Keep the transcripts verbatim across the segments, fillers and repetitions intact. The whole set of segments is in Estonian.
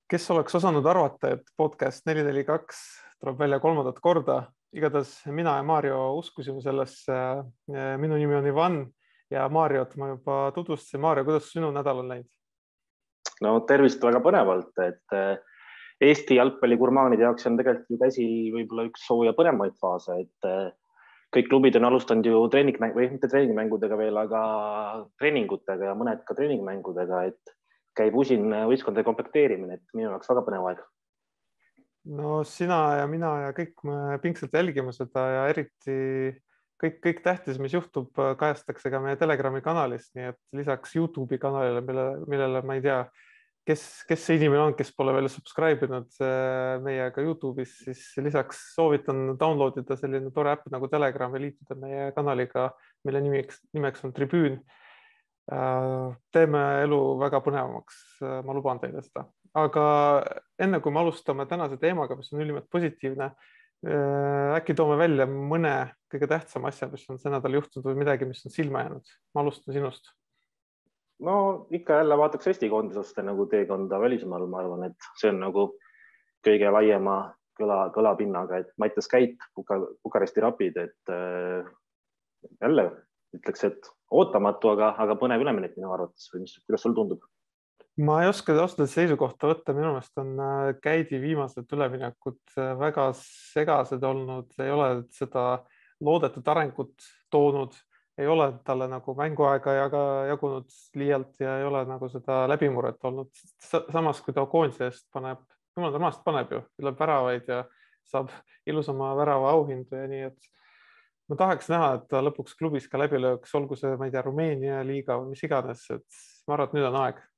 Kes oleks osanud arvata, et podcast neli neli kaks tuleb välja kolmandat korda. Igatahes mina ja Mario uskusime sellesse. Minu nimi on Ivan ja Mariot ma juba tutvustasin. Mario, kuidas sinu nädal on läinud? No tervist väga põnevalt, et Eesti jalgpalligurmaanide jaoks on tegelikult ju käsil võib-olla üks sooja põnemaid faase, et kõik klubid on alustanud ju treeningmäng või mitte treeningmängudega veel, aga treeningutega ja mõned ka treeningmängudega, et käib usin võistkondade komplekteerimine, et minu jaoks väga põnev aeg. No sina ja mina ja kõik me pingsalt jälgime seda ja eriti kõik, kõik tähtis, mis juhtub, kajastatakse ka meie Telegrami kanalis, nii et lisaks YouTube'i kanalile, mille, millele ma ei tea, kes, kes see inimene on, kes pole veel subscribe inud meiega YouTube'is, siis lisaks soovitan downloadida selline tore äpp nagu Telegram ja liituda meie kanaliga, mille nimeks, nimeks on Tribüün. Teeme elu väga põnevamaks, ma luban teile seda. Aga enne kui me alustame tänase teemaga, mis on ülimalt positiivne, äkki toome välja mõne kõige tähtsam asja, mis on see nädal juhtunud või midagi, mis on silma jäänud. Ma alustan sinust. No ikka jälle vaataks Eesti koondisaste nagu teekonda välismaal, ma arvan, et see on nagu kõige laiema kõla, kõlapinnaga, et Mattias Käit, Buka, Bukaresti Rapid, et äh, jälle ütleks, et ootamatu, aga, aga põnev üleminek minu arvates või mis, kuidas sul tundub? Ma ei oska ausalt seisukohta võtta, minu meelest on Käidi viimased üleminekud väga segased olnud, ei ole seda loodetud arengut toonud, ei ole talle nagu mänguaega jaga, jagunud liialt ja ei ole nagu seda läbimurret olnud. Samas, kui ta koondise eest paneb, jumal maast paneb ju, tuleb väravaid ja saab ilusama värava auhindu ja nii, et ma tahaks näha, et ta lõpuks klubis ka läbi lööks, olgu see, ma ei tea, Rumeenia liiga või mis iganes, et ma arvan, et nüüd on aeg.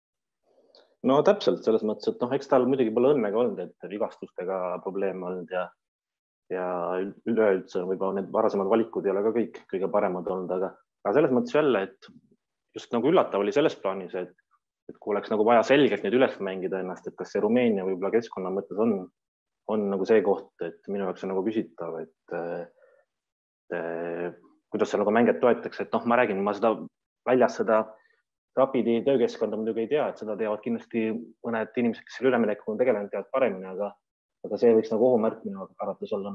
No täpselt selles mõttes, et noh, eks tal muidugi pole õnnega olnud, et vigastustega probleeme olnud ja, ja üleüldse võib-olla need varasemad valikud ei ole ka kõik kõige paremad olnud, aga, aga selles mõttes jälle, et just nagu üllatav oli selles plaanis, et, et kui oleks nagu vaja selgelt nüüd üles mängida ennast, et kas see Rumeenia võib-olla keskkonna mõttes on, on nagu see koht, et minu jaoks on nagu küsitav, et, et kuidas see nagu mängijad toetaks, et noh, ma räägin, ma seda väljas seda Rapidi töökeskkonda muidugi ei tea, et seda teavad kindlasti mõned inimesed, kes selle üleminekuga on tegelenud, teavad paremini, aga, aga see võiks nagu ohumärk minu arvates olla.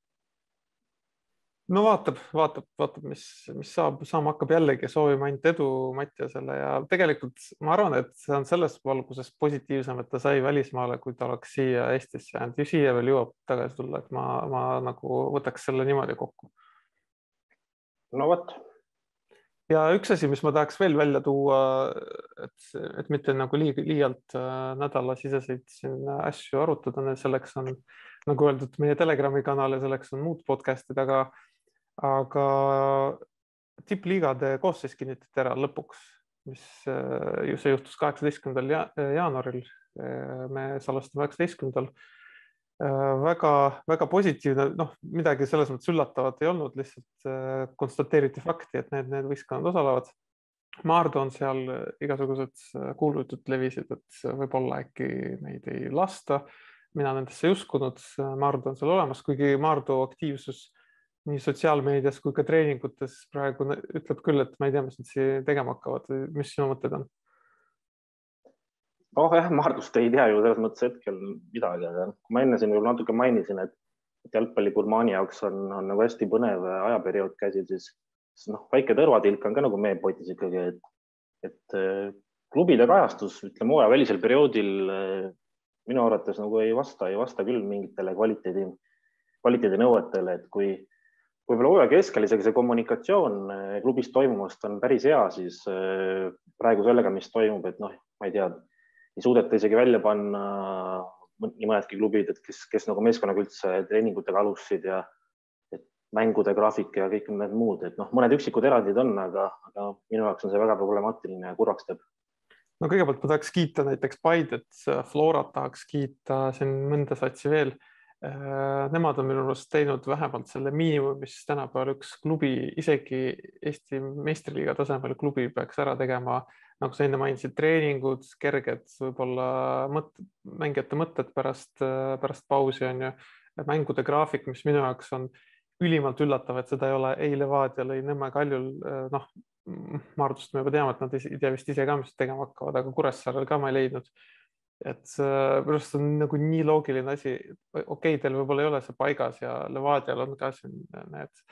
No vaatab, vaatab, vaatab, mis, mis saab, saama hakkab jällegi, soovime ainult edu Mattiasele ja tegelikult ma arvan, et see on selles valguses positiivsem, et ta sai välismaale, kui ta oleks siia Eestisse jäänud ja siia veel jõuab tagasi tulla, et ma, ma nagu võtaks selle niimoodi kokku. No võt. Ja üks asi, mis ma tahaks veel välja tuua, et, et mitte nagu li, liialt nädalasiseseid siin asju arutada, selleks on, nagu öeldud, meie Telegrami kanal ja selleks on muud podcastid, aga, aga tippliigade koosseis kinnitati ära lõpuks, mis ju see juhtus kaheksateistkümnendal jaanuaril, me salvestame üheksateistkümnendal. Väga, väga positiivne, noh, midagi selles mõttes üllatavat ei olnud, lihtsalt konstateeriti fakti, et need, need võistkonnad osalevad. Maardu on seal igasugused kuulujutud levisid, et võib-olla äkki neid ei lasta. Mina nendesse ei uskunud, Maardu on seal olemas, kuigi Maardu aktiivsus nii sotsiaalmeedias kui ka treeningutes praegu ütleb küll, et ma ei tea, mis nad siin tegema hakkavad, mis sinu mõtted on? Oh jah, Maardust ei tea ju selles mõttes hetkel midagi, aga kui ma enne siin võib-olla natuke mainisin, et jalgpalligurmaani jaoks on, on nagu hästi põnev ajaperiood käsil, siis noh, väike tõrvatilk on ka nagu meepotis ikkagi, et, et klubide kajastus, ütleme, hooaja välisel perioodil minu arvates nagu ei vasta, ei vasta küll mingitele kvaliteedi, kvaliteedi nõuetele, et kui võib-olla hooaja keskel isegi see kommunikatsioon klubis toimumast on päris hea, siis praegu sellega, mis toimub, et noh, ma ei tea, ei suudeta isegi välja panna nii mõnedki klubid, et kes, kes nagu meeskonnaga üldse treeningutega alustasid ja et mängude graafik ja kõik need muud, et noh, mõned üksikud erandid on, aga, aga minu jaoks on see väga problemaatiline ja kurvaks teeb. No kõigepealt ma tahaks kiita näiteks Paidet, Florat tahaks kiita, siin mõnda satsi veel. Nemad on minu arust teinud vähemalt selle miinimum, mis tänapäeval üks klubi, isegi Eesti meistriliiga tasemel klubi peaks ära tegema, nagu sa enne mainisid, treeningud, kerged, võib-olla mõt, mängijate mõtted pärast, pärast pausi on ju, mängude graafik, mis minu jaoks on ülimalt üllatav, et seda ei ole ei Levadial, ei Nõmme Kaljul, noh, Maardust me juba teame, et nad ei tea vist ise ka, mis tegema hakkavad, aga Kuressaarel ka ma ei leidnud. et minu arust on nagu nii loogiline asi. Okei okay,, teil võib-olla ei ole see paigas ja Levadial on ka siin need,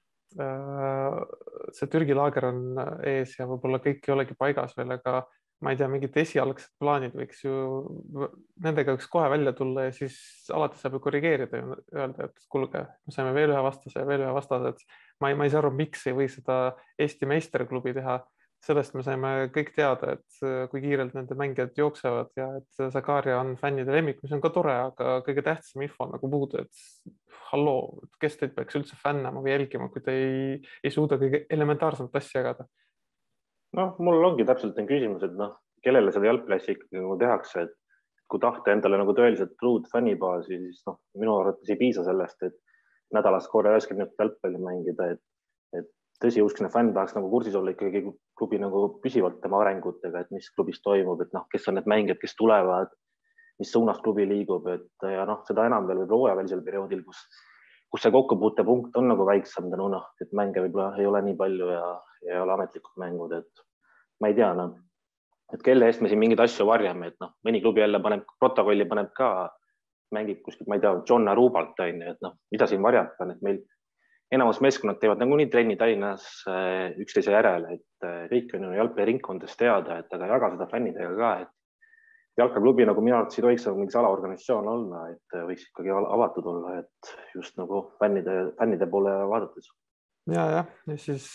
see Türgi laager on ees ja võib-olla kõik ei olegi paigas veel, aga ma ei tea, mingid esialgsed plaanid võiks ju, nendega võiks kohe välja tulla ja siis alati saab ju korrigeerida ja öelda, et kuulge, me saime veel ühe vastase ja veel ühe vastase, et ma ei, ma ei saa aru, miks ei või seda Eesti meisterklubi teha. Sellest me saime kõik teada, et kui kiirelt nende mängijad jooksevad ja et Zakaria on fännide lemmik, mis on ka tore, aga kõige tähtsam info on nagu puudu, et halloo, kes teid peaks üldse fännama või jälgima, kui te ei, ei suuda kõige elementaarsemat asja jagada. Noh, mul ongi täpselt need küsimus, et noh, kellele seda jalgpalli ikkagi nagu tehakse, et kui tahta endale nagu tõeliselt truud fännibaasi, siis noh, minu arvates ei piisa sellest, et nädalas korra üheksakümmend minutit jalgpalli mängida, et, et tõsiuskne fänn tahaks nagu kursis olla ikkagi klubi nagu püsivalt tema arengutega, et mis klubis toimub, et noh, kes on need mängijad, kes tulevad, mis suunas klubi liigub, et ja noh, seda enam veel võib hooajavälisel perioodil, kus, kus see kokkupuutepunkt on nagu väiksem, tänu noh, et mänge võib-olla ei ole nii palju ja, ja ei ole ametlikud mängud, et ma ei tea, noh, et kelle eest me siin mingeid asju varjame, et noh, mõni klubi jälle paneb protokolli, paneb ka, mängib kuskilt, ma ei tea, John Arubalt, et noh, mida siin varjata on, et meil enamus meeskonnad teevad nagu nii trenni Tallinnas üksteise järele, et kõik on ju jalgpalliringkondades teada, et aga jaga seda fännidega ka, et jalgpalliklubi nagu minu arvates ei tohiks nagu mingi salaorganisatsioon olla, et võiks ikkagi avatud olla, et just nagu fännide, fännide poole vaadates. Ja, jah, ja siis,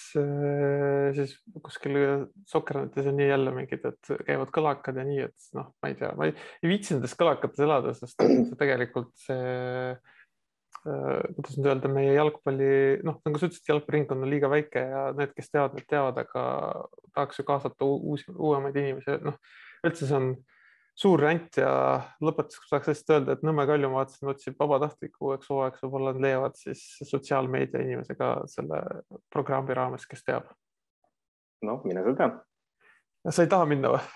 siis kuskil Sokkernetis on nii jälle mingid, et käivad kõlakad ja nii, et noh, ma ei tea, ma ei, ei viitsi nendes kõlakates elada, sest tegelikult see, kuidas nüüd öelda, meie jalgpalli, noh, nagu sa ütlesid, jalgpalliringkond on liiga väike ja need, kes teavad, need teavad, aga tahaks ju kaasata uusi, uuemaid inimesi, noh, üldse see on suur rant ja lõpetuseks saaks lihtsalt öelda, et Nõmme Kalju ma vaatasin, otsib vabatahtliku uueks hooajaks, võib-olla nad leiavad siis sotsiaalmeedia inimesega selle programmi raames, kes teab. No, mine sa tead. Ja sa ei taha minna või?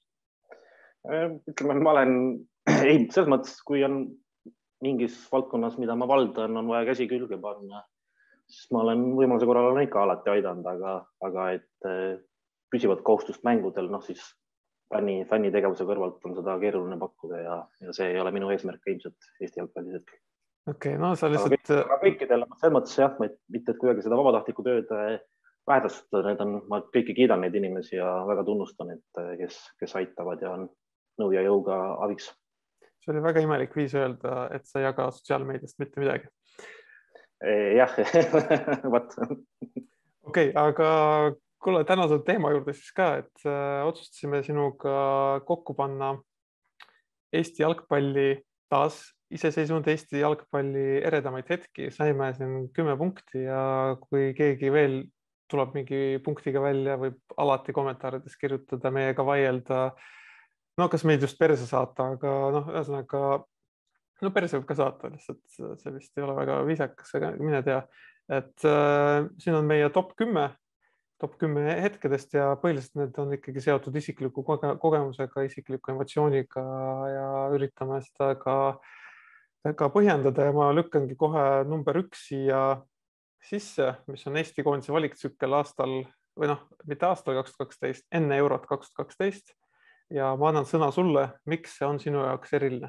Ütleme, ma olen, ei, selles mõttes, kui on mingis valdkonnas, mida ma valdan, on vaja käsi külge panna, siis ma olen võimaluse korral on ikka alati aidanud, aga, aga et püsivat kohustust mängudel, noh siis fänni, fänni tegevuse kõrvalt on seda keeruline pakkuda ja, ja see ei ole minu eesmärk ilmselt Eesti jalgpallis hetkel. Okei, okay, no sa lihtsalt... Aga kõikidel, selles mõttes jah, mitte et kuidagi seda vabatahtlikku tööd väärtustada, need on, ma kõiki kiidan neid inimesi ja väga tunnustan, et kes, kes aitavad ja on nõu ja jõuga abiks. See oli väga imelik viis öelda, et sa ei jaga sotsiaalmeediast mitte midagi. Jah, võt. Okei, aga kuule, tänase teema juurde siis ka, et äh, otsustasime sinuga kokku panna Eesti jalgpalli taas iseseisvunud Eesti jalgpalli eredamaid hetki. Saime siin kümme punkti ja kui keegi veel tuleb mingi punktiga välja, võib alati kommentaarides kirjutada, meiega vaielda. No kas meid just perse saata, aga noh, ühesõnaga, no perse võib ka saata, lihtsalt see vist ei ole väga viisakas, aga mine tea. Et äh, siin on meie top kümme, top kümme hetkedest ja põhiliselt need on ikkagi seotud isikliku koge kogemusega, isikliku emotsiooniga ja üritame seda ka, ka põhjendada ja ma lükkangi kohe number üks siia sisse, mis on Eesti koondise valiktsükkel aastal, või noh, mitte aastal kaks tuhat kaksteist, enne eurot kaks tuhat kaksteist. Ja ma annan sõna sulle, miks see on sinu jaoks eriline?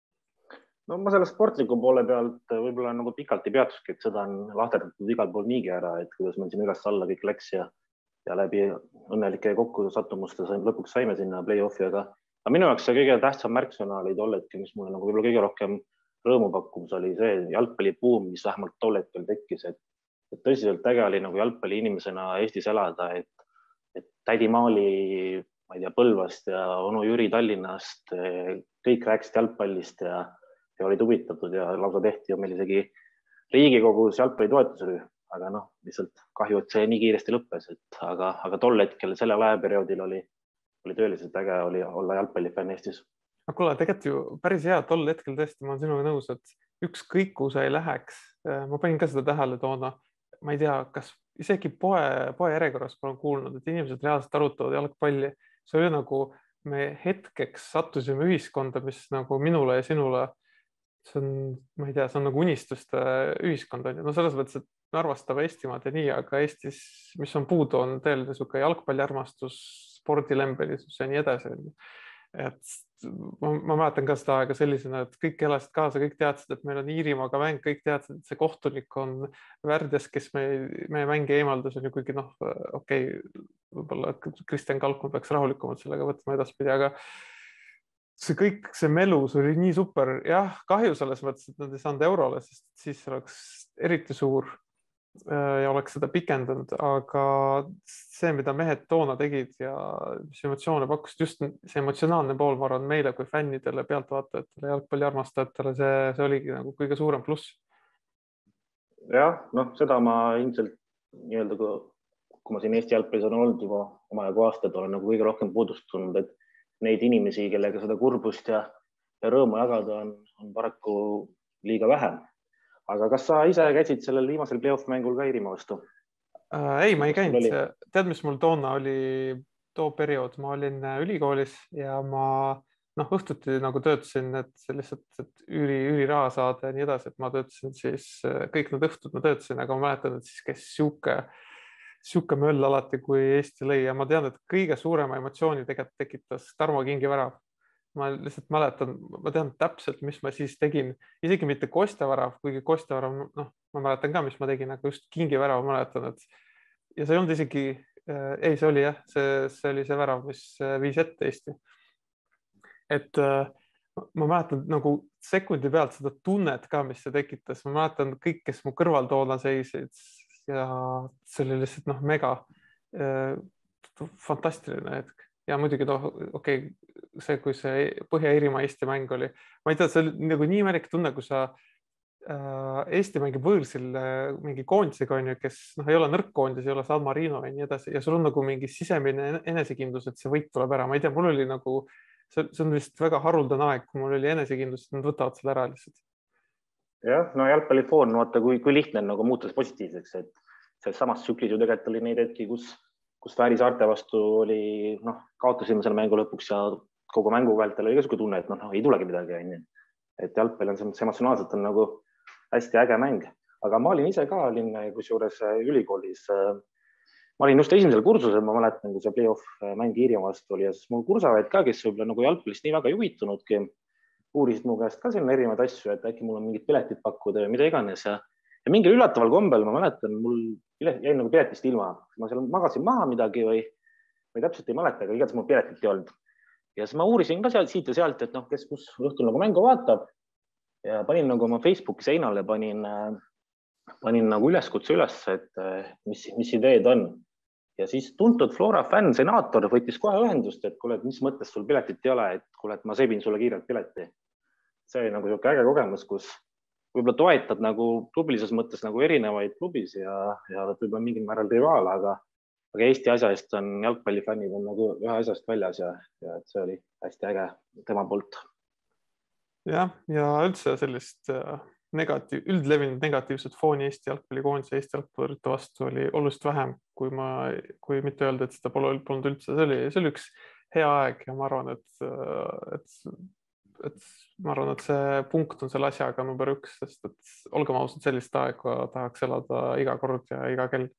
No ma selle sportliku poole pealt võib-olla nagu pikalt ei peatuski, et seda on lahterdatud igal pool niigi ära, et kuidas meil siin üles alla kõik läks ja, ja läbi õnnelike kokkusattumuste lõpuks saime sinna play-off'i, aga, aga minu jaoks see kõige tähtsam märksõna oli tol hetkel, mis mulle nagu võib-olla kõige rohkem rõõmu pakkumus oli see jalgpallibuum, mis vähemalt tol hetkel tekkis, et, et tõsiselt äge oli nagu jalgpalli inimesena Eestis elada, et, et tädi Maali ma ei tea, Põlvast ja onu Jüri Tallinnast, kõik rääkisid jalgpallist ja, ja olid huvitatud ja lausa tehti ju meil isegi Riigikogus jalgpalli toetusrühm, aga noh, lihtsalt kahju, et see nii kiiresti lõppes, et aga, aga tol hetkel sellel ajaperioodil oli, oli tõeliselt äge oli olla jalgpallifänn Eestis. Kuule, tegelikult ju päris hea, tol hetkel tõesti ma olen sinuga nõus, et ükskõik kuhu sa ei läheks, ma panin ka seda tähele toona, ma ei tea, kas isegi poe, poe järjekorras olen kuulnud, et inimesed reaalselt arutavad jalgpalli. See oli nagu me hetkeks sattusime ühiskonda, mis nagu minule ja sinule, see on, ma ei tea, see on nagu unistuste ühiskond. No selles mõttes, et me arvastame Eestimaad ja nii, aga Eestis, mis on puudu, on tõeline suke jalgpalliarmastus, spordilembelisus ja nii edasi. et ma, ma mäletan ka seda aega sellisena, et kõik elasid kaasa, kõik teadsid, et meil on Iirimaaga mäng, kõik teadsid, et see kohtunik on Värdes, kes meie, meie mängi eemaldas, on ju, kuigi noh, okei okay,, võib-olla Kristjan Kalkma peaks rahulikumalt sellega võtma edaspidi, aga see kõik, see melus oli nii super. Jah, kahju selles mõttes, et nad ei saanud eurole, sest siis oleks eriti suur ja oleks seda pikendanud, aga see, mida mehed toona tegid ja mis emotsioone pakkusid, just see emotsionaalne pool, ma arvan, meile kui fännidele, pealtvaatajatele, jalgpalli armastajatele, see, see oligi nagu kõige suurem pluss. jah, noh, seda ma ilmselt nii-öelda, kui ma siin Eesti jalgpallis on olnud juba omajagu aastaid, olen nagu kõige rohkem puudust tundnud, et neid inimesi, kellega seda kurbust ja, ja rõõmu jagada on, on paraku liiga vähe. Aga kas sa ise käisid sellel viimasel play-off mängul ka Iirimaa vastu? Äh, ei, ma ei käinud. Tead, mis mul toona oli too periood? Ma olin ülikoolis ja ma noh, õhtuti nagu töötasin, et lihtsalt et üli, üliraha saada ja nii edasi, et ma töötasin siis kõik need õhtud ma töötasin, aga ma mäletan, et siis käis siuke, siuke möll alati, kui Eesti lõi ja ma tean, et kõige suurema emotsiooni tegelikult tekitas Tarmo Kingi värav. Ma lihtsalt mäletan, ma tean täpselt, mis ma siis tegin, isegi mitte Kostja värav, kuigi Kostja värav, noh, ma mäletan ka, mis ma tegin, aga just Kingi värav mäletan, et ja see ei olnud isegi, ei, see oli jah, see, see oli see värav, mis viis ette Eesti. Et ma mäletan nagu sekundi pealt seda tunnet ka, mis see tekitas, ma mäletan kõik, kes mu kõrval toona seisid ja see oli lihtsalt noh, mega fantastiline hetk. Ja muidugi noh, okei, okay, see, kui see Põhja-Iirimaa Eesti mäng oli, ma ei tea, see oli nagu nii imelik tunne, kui sa äh, Eesti mängib võõrsil äh, mingi koondisega, on ju, kes noh, ei ole nõrk koondis, ei ole San Marino ja nii edasi ja sul on nagu mingi sisemine enesekindlus, et see võit tuleb ära. Ma ei tea, mul oli nagu, see, see on vist väga haruldane aeg, kui mul oli enesekindlus, et nad võtavad selle ära lihtsalt. jah, no jalgpallifoon, vaata, kui, kui lihtne nagu muutus positiivseks, et selles samas tsüklis ju tegelikult oli neid hetki, kus kus Fääri saarte vastu oli, noh, kaotasime selle mängu lõpuks ja kogu mängu vältel oli ka siuke tunne, et noh, ei tulegi midagi, on ju. Et jalgpall on selles emotsionaalselt on nagu hästi äge mäng. Aga ma olin ise ka, olin kusjuures ülikoolis. Ma olin just esimesel kursusel, ma mäletan, kui see play-off mäng Iirimaa vastu oli ja siis mul kursavaid ka, kes võib-olla nagu jalgpallist nii väga juhitunudki, uurisid mu käest ka siin erinevaid asju, et äkki mul on mingid piletid pakkuda ja mida iganes ja Ja mingil üllataval kombel, ma mäletan, mul jäi nagu piletist ilma. Ma seal magasin maha midagi või, või täpselt ei mäleta, aga igatahes mul piletit ei olnud. Ja siis ma uurisin ka sealt, siit ja sealt, et noh, kes kus õhtul nagu mängu vaatab. Ja panin nagu oma Facebooki seinale, panin, panin nagu üleskutse üles, et mis, mis ideed on. Ja siis tuntud Flora fänn, senaator võttis kohe ühendust, et kuule, mis mõttes sul piletit ei ole, et kuule, et ma sebin sulle kiirelt pileti. See oli nagu äge kogemus, kus võib-olla toetad nagu klubilises mõttes nagu erinevaid klubis ja, ja võib-olla mingil määral rivaal, aga, aga Eesti asja eest on jalgpallifännid on nagu ühe asjast väljas ja, ja see oli hästi äge tema poolt. jah, ja üldse sellist negatiiv, üldlevinud negatiivset fooni Eesti jalgpallikoondise Eesti jalgpallurite vastu oli oluliselt vähem, kui ma, kui mitte öelda, et seda pole polnud üldse. See oli, see oli üks hea aeg ja ma arvan, et, et et ma arvan, et see punkt on selle asjaga number üks, sest et olgem ausad, sellist aega tahaks elada iga kord ja iga kell.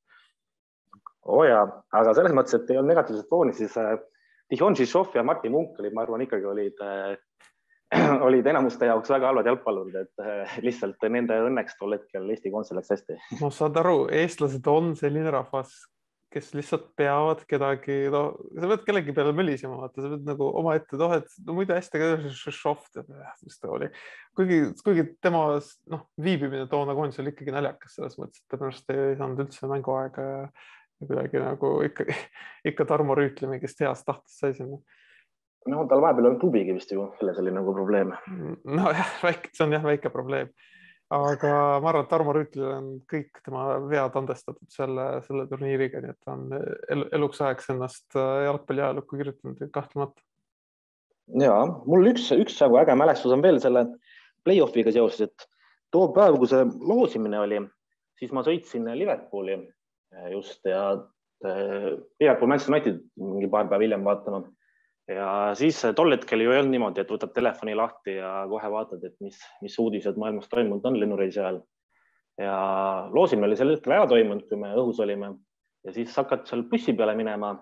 Oo jaa, aga selles mõttes, et ei olnud negatiivset fooni, siis Tihon Žižov ja Martin Munk olid, ma arvan, ikkagi olid, olid enamuste jaoks väga halvad jalgpallurid, et lihtsalt nende õnneks tol hetkel Eesti koondisel läks hästi. No saad aru, eestlased on selline rahvas, kes lihtsalt peavad kedagi, no sa pead kellegi peale mölisema, vaata, sa pead nagu oma ette, noh, et no, muidu hästi šoft, mis ta oli. Kuigi, kuigi tema noh, viibimine toona koondisel oli ikkagi naljakas selles mõttes, et tõenäoliselt ei saanud üldse mänguaega ja kuidagi nagu ikka, ikka Tarmo Rüütli mingist heast tahtest sai sinna. No tal vahepeal on klubigi vist ju, selles oli nagu probleem. No jah, väike, see on jah väike probleem. Aga ma arvan, et Tarmo Rüütlil on kõik tema vead andestatud selle, selle turniiriga, nii et ta on eluks ajaks ennast jalgpalli ajalukku kirjutanud kahtlemata. Jaa, mul üks, üks nagu äge mälestus on veel selle play-offiga seoses, et too päev, kui see loosimine oli, siis ma sõitsin Liverpooli just ja Liverpool Manchester United mingi paar päev hiljem vaatama. Ja siis tol hetkel ju ei olnud niimoodi, et võtad telefoni lahti ja kohe vaatad, et mis, mis uudised maailmas toimunud on lennureisi ajal. Ja loosimine oli sel hetkel ära toimunud, kui me õhus olime ja siis hakkad seal bussi peale minema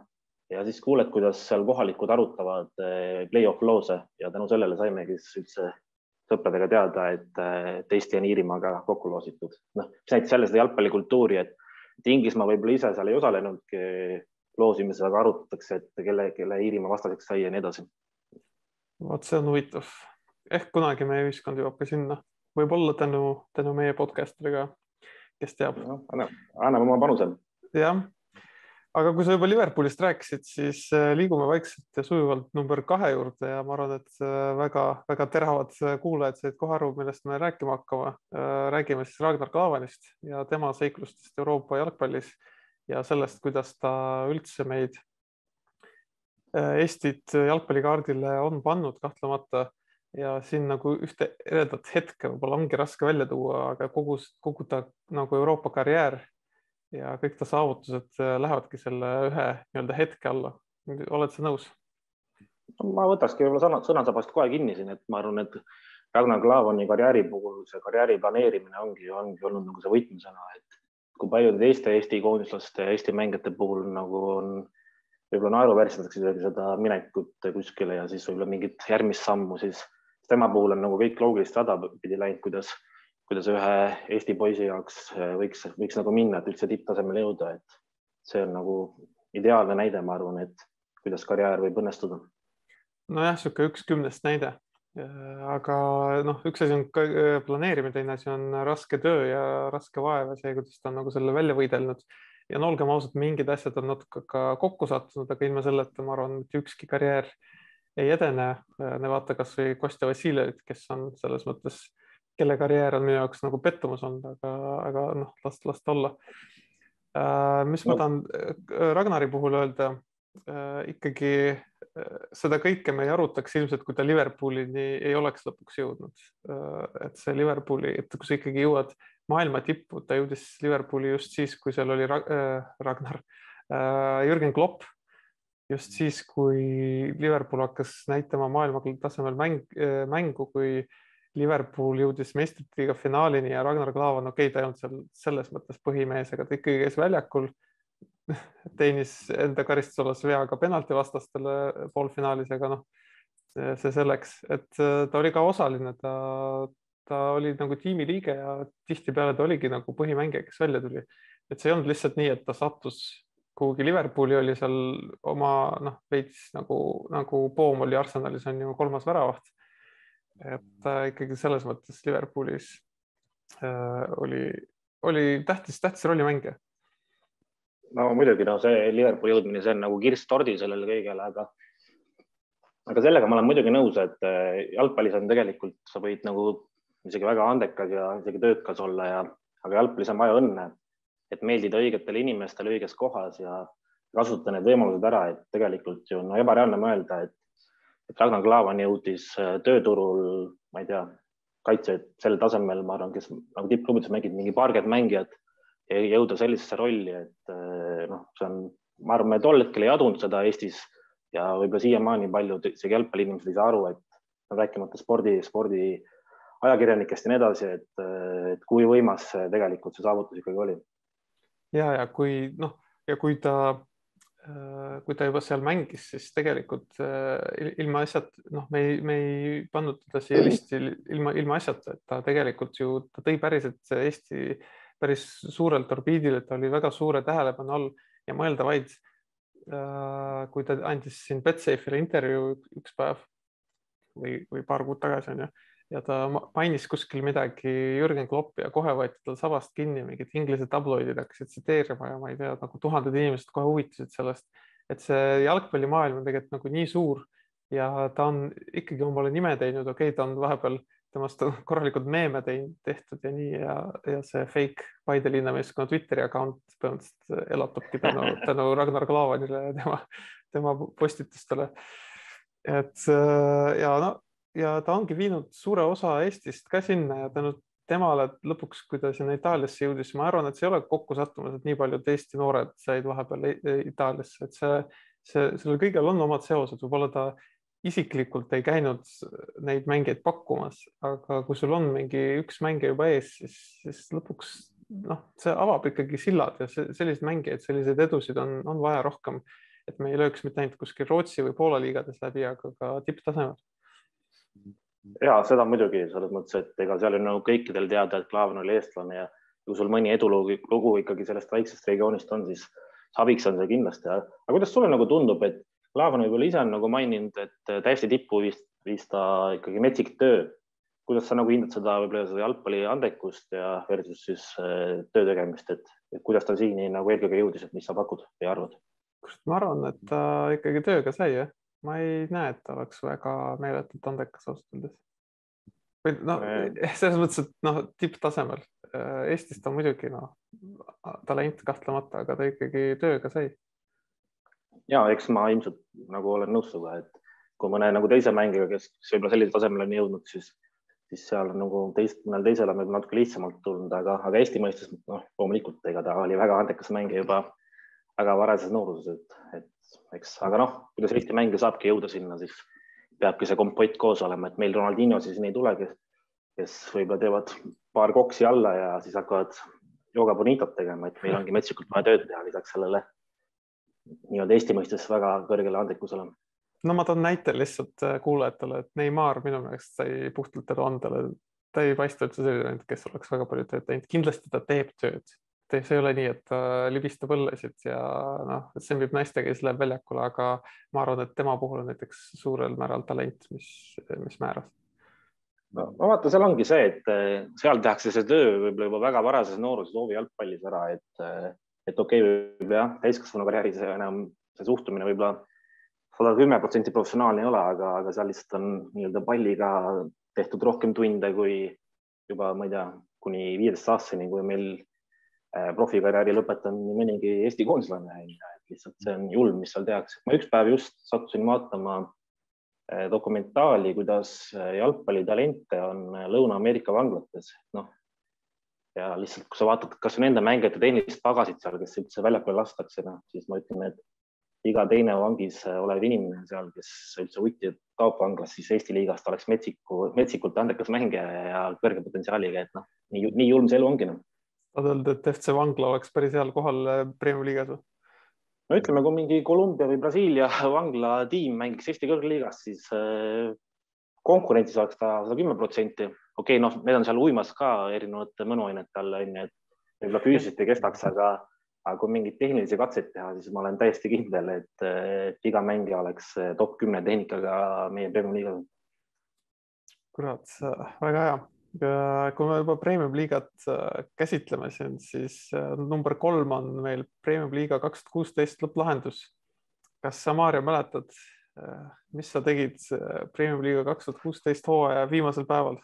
ja siis kuuled, kuidas seal kohalikud arutavad play-off loose ja tänu sellele saimegi üldse sõpradega teada, et, et Eesti on Iirimaaga kokku loositud. Noh, mis näitas jälle seda jalgpallikultuuri, et, et Inglismaa võib-olla ise seal ei osalenudki loosimises, aga arutatakse, et kelle, kelle Iirimaa vastaseks sai ja nii edasi. Vaat see on huvitav. Ehk kunagi meie ühiskond jõuab ka sinna. Võib-olla tänu, tänu meie podcastidega, kes teab. No, anname oma panuse. Jah. Aga kui sa juba Liverpoolist rääkisid, siis liigume vaikselt ja sujuvalt number kahe juurde ja ma arvan, et väga, väga teravad kuulajad said kohe aru, millest me rääkima hakkama. Räägime siis Ragnar Klavanist ja tema seiklustest Euroopa jalgpallis ja sellest, kuidas ta üldse meid Eestit jalgpallikaardile on pannud kahtlemata ja siin nagu ühte eredat hetke võib-olla ongi raske välja tuua, aga kogu, kogu ta nagu Euroopa karjäär ja kõik ta saavutused lähevadki selle ühe nii-öelda hetke alla. Oled sa nõus? Ma võtakski võib-olla sõnasabast kohe kinni siin, et ma arvan, et Ragnar Klavani karjääri puhul see karjääri planeerimine ongi, ongi olnud nagu see võtmesõna, et kui paljude teiste Eesti koondislaste ja Eesti mängijate puhul nagu on võib-olla naeruvääristatakse seda minekut kuskile ja siis võib-olla mingit järgmist sammu, siis tema puhul on nagu kõik loogilist rada pidi läinud, kuidas kuidas ühe Eesti poisi jaoks võiks, võiks nagu minna, et üldse tipptasemele jõuda, et see on nagu ideaalne näide, ma arvan, et kuidas karjäär võib õnnestuda. Nojah, siuke üks kümnest näide, aga noh, üks asi on planeerimine, teine asi on raske töö ja raske vaev ja see, kuidas ta on nagu selle välja võidelnud ja no olgem ausad, mingid asjad on natuke ka kokku sattunud, aga ilma selleta ma arvan, et ükski karjäär ei edene. Ne vaata kas või Kostja Vassiljevit, kes on selles mõttes kelle karjäär on minu jaoks nagu pettumus olnud, aga, aga noh, last, last olla. Mis ma tahan Ragnari puhul öelda, ikkagi seda kõike me ei arutaks ilmselt, kui ta Liverpoolini ei oleks lõpuks jõudnud. Et see Liverpooli, et kui sa ikkagi jõuad maailma tippu, ta jõudis Liverpooli just siis, kui seal oli Ragnar, Jürgen Klopp, just siis, kui Liverpool hakkas näitama maailma tasemel mäng, mängu, kui Liverpool jõudis meistrite liiga finaalini ja Ragnar Klavan, okei, okay, ta ei olnud seal selles mõttes põhimees, aga ta ikkagi käis väljakul, teenis enda karistusalas veaga penalti vastastele poolfinaalis, aga noh, see selleks, et ta oli ka osaline, ta, ta oli nagu tiimi liige ja tihtipeale ta oligi nagu põhimängija, kes välja tuli. Et see ei olnud lihtsalt nii, et ta sattus kuhugi Liverpooli, oli seal oma noh, veits nagu, nagu Poom oli Arsenalis on ju kolmas väravaht. Et ikkagi selles mõttes Liverpoolis äh, oli, oli tähtis, tähtis rollimängija. No muidugi, no see Liverpooli jõudmine, see on nagu kirst tordi sellele kõigele, aga, aga sellega ma olen muidugi nõus, et jalgpallis on tegelikult, sa võid nagu isegi väga andekas ja isegi töökas olla, ja, aga jalgpallis on vaja õnne, et meeldida õigetele inimestele õiges kohas ja kasutada need võimalused ära, et tegelikult ju no ebareaalne mõelda, et et Ragnar Klavan jõudis tööturul, ma ei tea, kaitsjad sel tasemel, ma arvan, kes nagu tippklubides mängid mingi paarkümmend mängijad ja jõuda sellisesse rolli, et noh, see on, ma arvan, me tol hetkel ei adunud seda Eestis ja võib-olla siiamaani paljud isegi jalgpalliinimesed ei saa aru, et rääkimata spordi, spordi ajakirjanikest ja nii edasi, et, et kui võimas tegelikult see saavutus ikkagi oli. Ja, ja kui noh, ja kui ta kui ta juba seal mängis, siis tegelikult ilma asjad, noh, me ei, me ei pannud teda siia listi ilma, ilma asjata, et ta tegelikult ju, ta tõi päriselt Eesti päris suurelt orbiidil, et ta oli väga suure tähelepanu all ja mõelda vaid, kui ta andis siin Betsafe'ile intervjuu üks päev või, või paar kuud tagasi on ju, ja ta mainis kuskil midagi Jürgen Kloppi ja kohe võeti tal sabast kinni, mingid inglise tabloidid hakkasid tsiteerima ja ma ei tea, nagu tuhanded inimesed kohe huvitasid sellest, et see jalgpallimaailm on tegelikult nagu nii suur ja ta on ikkagi omale nime teinud, okei okay,, ta on vahepeal temast korralikud meeme teinud, tehtud ja nii ja, ja see fake Paide linnameeskonna Twitteri account põhimõtteliselt elatabki tänu, tänu Ragnar Klavanile ja tema, tema postitustele. Et ja no ja ta ongi viinud suure osa Eestist ka sinna ja tänu temale lõpuks, kui ta sinna Itaaliasse jõudis, ma arvan, et see ei ole kokku sattumas, et nii paljud Eesti noored said vahepeal Itaaliasse, et see, see, sellel kõigel on omad seosed, võib-olla ta isiklikult ei käinud neid mängeid pakkumas, aga kui sul on mingi üks mängija juba ees, siis, siis lõpuks noh, see avab ikkagi sillad ja see, selliseid mängijaid, selliseid edusid on, on vaja rohkem et me ei lööks mitte ainult kuskil Rootsi või Poola liigades läbi, aga ka tipptasemel. Ja seda muidugi selles mõttes, et ega seal on nagu kõikidel teada, et Klaavan oli eestlane ja kui sul mõni edulugu lugu ikkagi sellest väiksest regioonist on, siis abiks on see kindlasti. Aga kuidas sulle nagu tundub, et Klaavan võib-olla ise on nagu maininud, et täiesti tippu viis, viis ta ikkagi metsik töö. Kuidas sa nagu hindad seda võib-olla seda jalgpalli andekust ja versus siis töö tegemist, et, et kuidas ta siini nagu eelkõige jõudis, et mis sa pakud ja arvad? Ma arvan, et ta ikkagi tööga sai, jah. Ma ei näe, et ta oleks väga meeletult andekas austaldes. No, selles mõttes, et no, tipptasemel. Eestis ta muidugi no, talent kahtlemata, aga ta ikkagi tööga sai. Ja, eks ma ilmselt nagu olen nõus suga, et kui mõne nagu teise mängiga, kes võib-olla sellisel tasemel on jõudnud, siis, siis seal nagu teist, mõnel teisel on natuke lihtsamalt tulnud, aga, aga Eesti mõistes no, loomulikult ega ta oli väga andekas mängija juba väga varases nooruses, et, et eks, aga noh, kuidas Eesti mängija saabki jõuda sinna, siis peabki see kompott koos olema, et meil Ronaldinho siis ei tule, kes, kes võib-olla teevad paar koksi alla ja siis hakkavad jooga bonitot tegema, et meil ongi metsikult vaja tööd teha lisaks sellele nii-öelda Eesti mõistes väga kõrgele andekusele. No ma toon näite lihtsalt kuulajatele, et Neymar minu meelest sai puhtalt edu andele. Ta ei paista üldse selline, kes oleks väga palju tööd teinud. Kindlasti ta teeb tööd. See ei ole nii, et ta libistab õllesid ja noh, see võib naistega siis läheb väljakule, aga ma arvan, et tema puhul on näiteks suurel määral talent, mis, mis määras. No, ma vaatan, seal ongi see, et seal tehakse see töö võib-olla juba väga varases nooruses hoovi jalgpallis ära, et, et okei, võib jah, täiskasvanu karjääris enam see suhtumine võib-olla sada kümme protsenti professionaalne ei ole, aga, aga seal lihtsalt on nii-öelda palliga tehtud rohkem tunde kui juba, ma ei tea, kuni viieteist aastani, kui meil profikarjääri lõpetan nii mõnigi Eesti koondislane. Lihtsalt see on julm, mis seal tehakse. Ma üks päev just sattusin vaatama dokumentaali, kuidas jalgpallitalente on Lõuna-Ameerika vanglates. No, ja lihtsalt, kui sa vaatad, kas on enda mängijate tehnilist pagasid seal, kes üldse väljapoole lastakse, no, siis ma ütlen, et iga teine vangis olev inimene seal, kes üldse uti kaob vanglas, siis Eesti liigast oleks metsiku, metsikult andekas mängija ja kõrge potentsiaaliga, et noh, nii, nii julm see elu ongi. No. Saad öelda, et F C Vangla oleks päris heal kohal Premium liigas? No ütleme, kui mingi Kolumbia või Brasiilia vangla tiim mängiks Eesti kõrgliigas, siis konkurentsis oleks ta sada kümme protsenti. Okei, noh, need on seal uimas ka erinevate mõnuainete all, et võib-olla füüsiliselt ei kestaks, aga aga kui mingid tehnilisi katseid teha, siis ma olen täiesti kindel, et, et iga mängija oleks top kümne tehnikaga meie Premium liigas. Kurat, väga hea. Kui me juba Premium liigat käsitleme, siis number kolm on meil Premium liiga kaks tuhat kuusteist lõpplahendus. Kas sa, Maarja, mäletad, mis sa tegid Premium liiga kaks tuhat kuusteist hooaja viimasel päeval?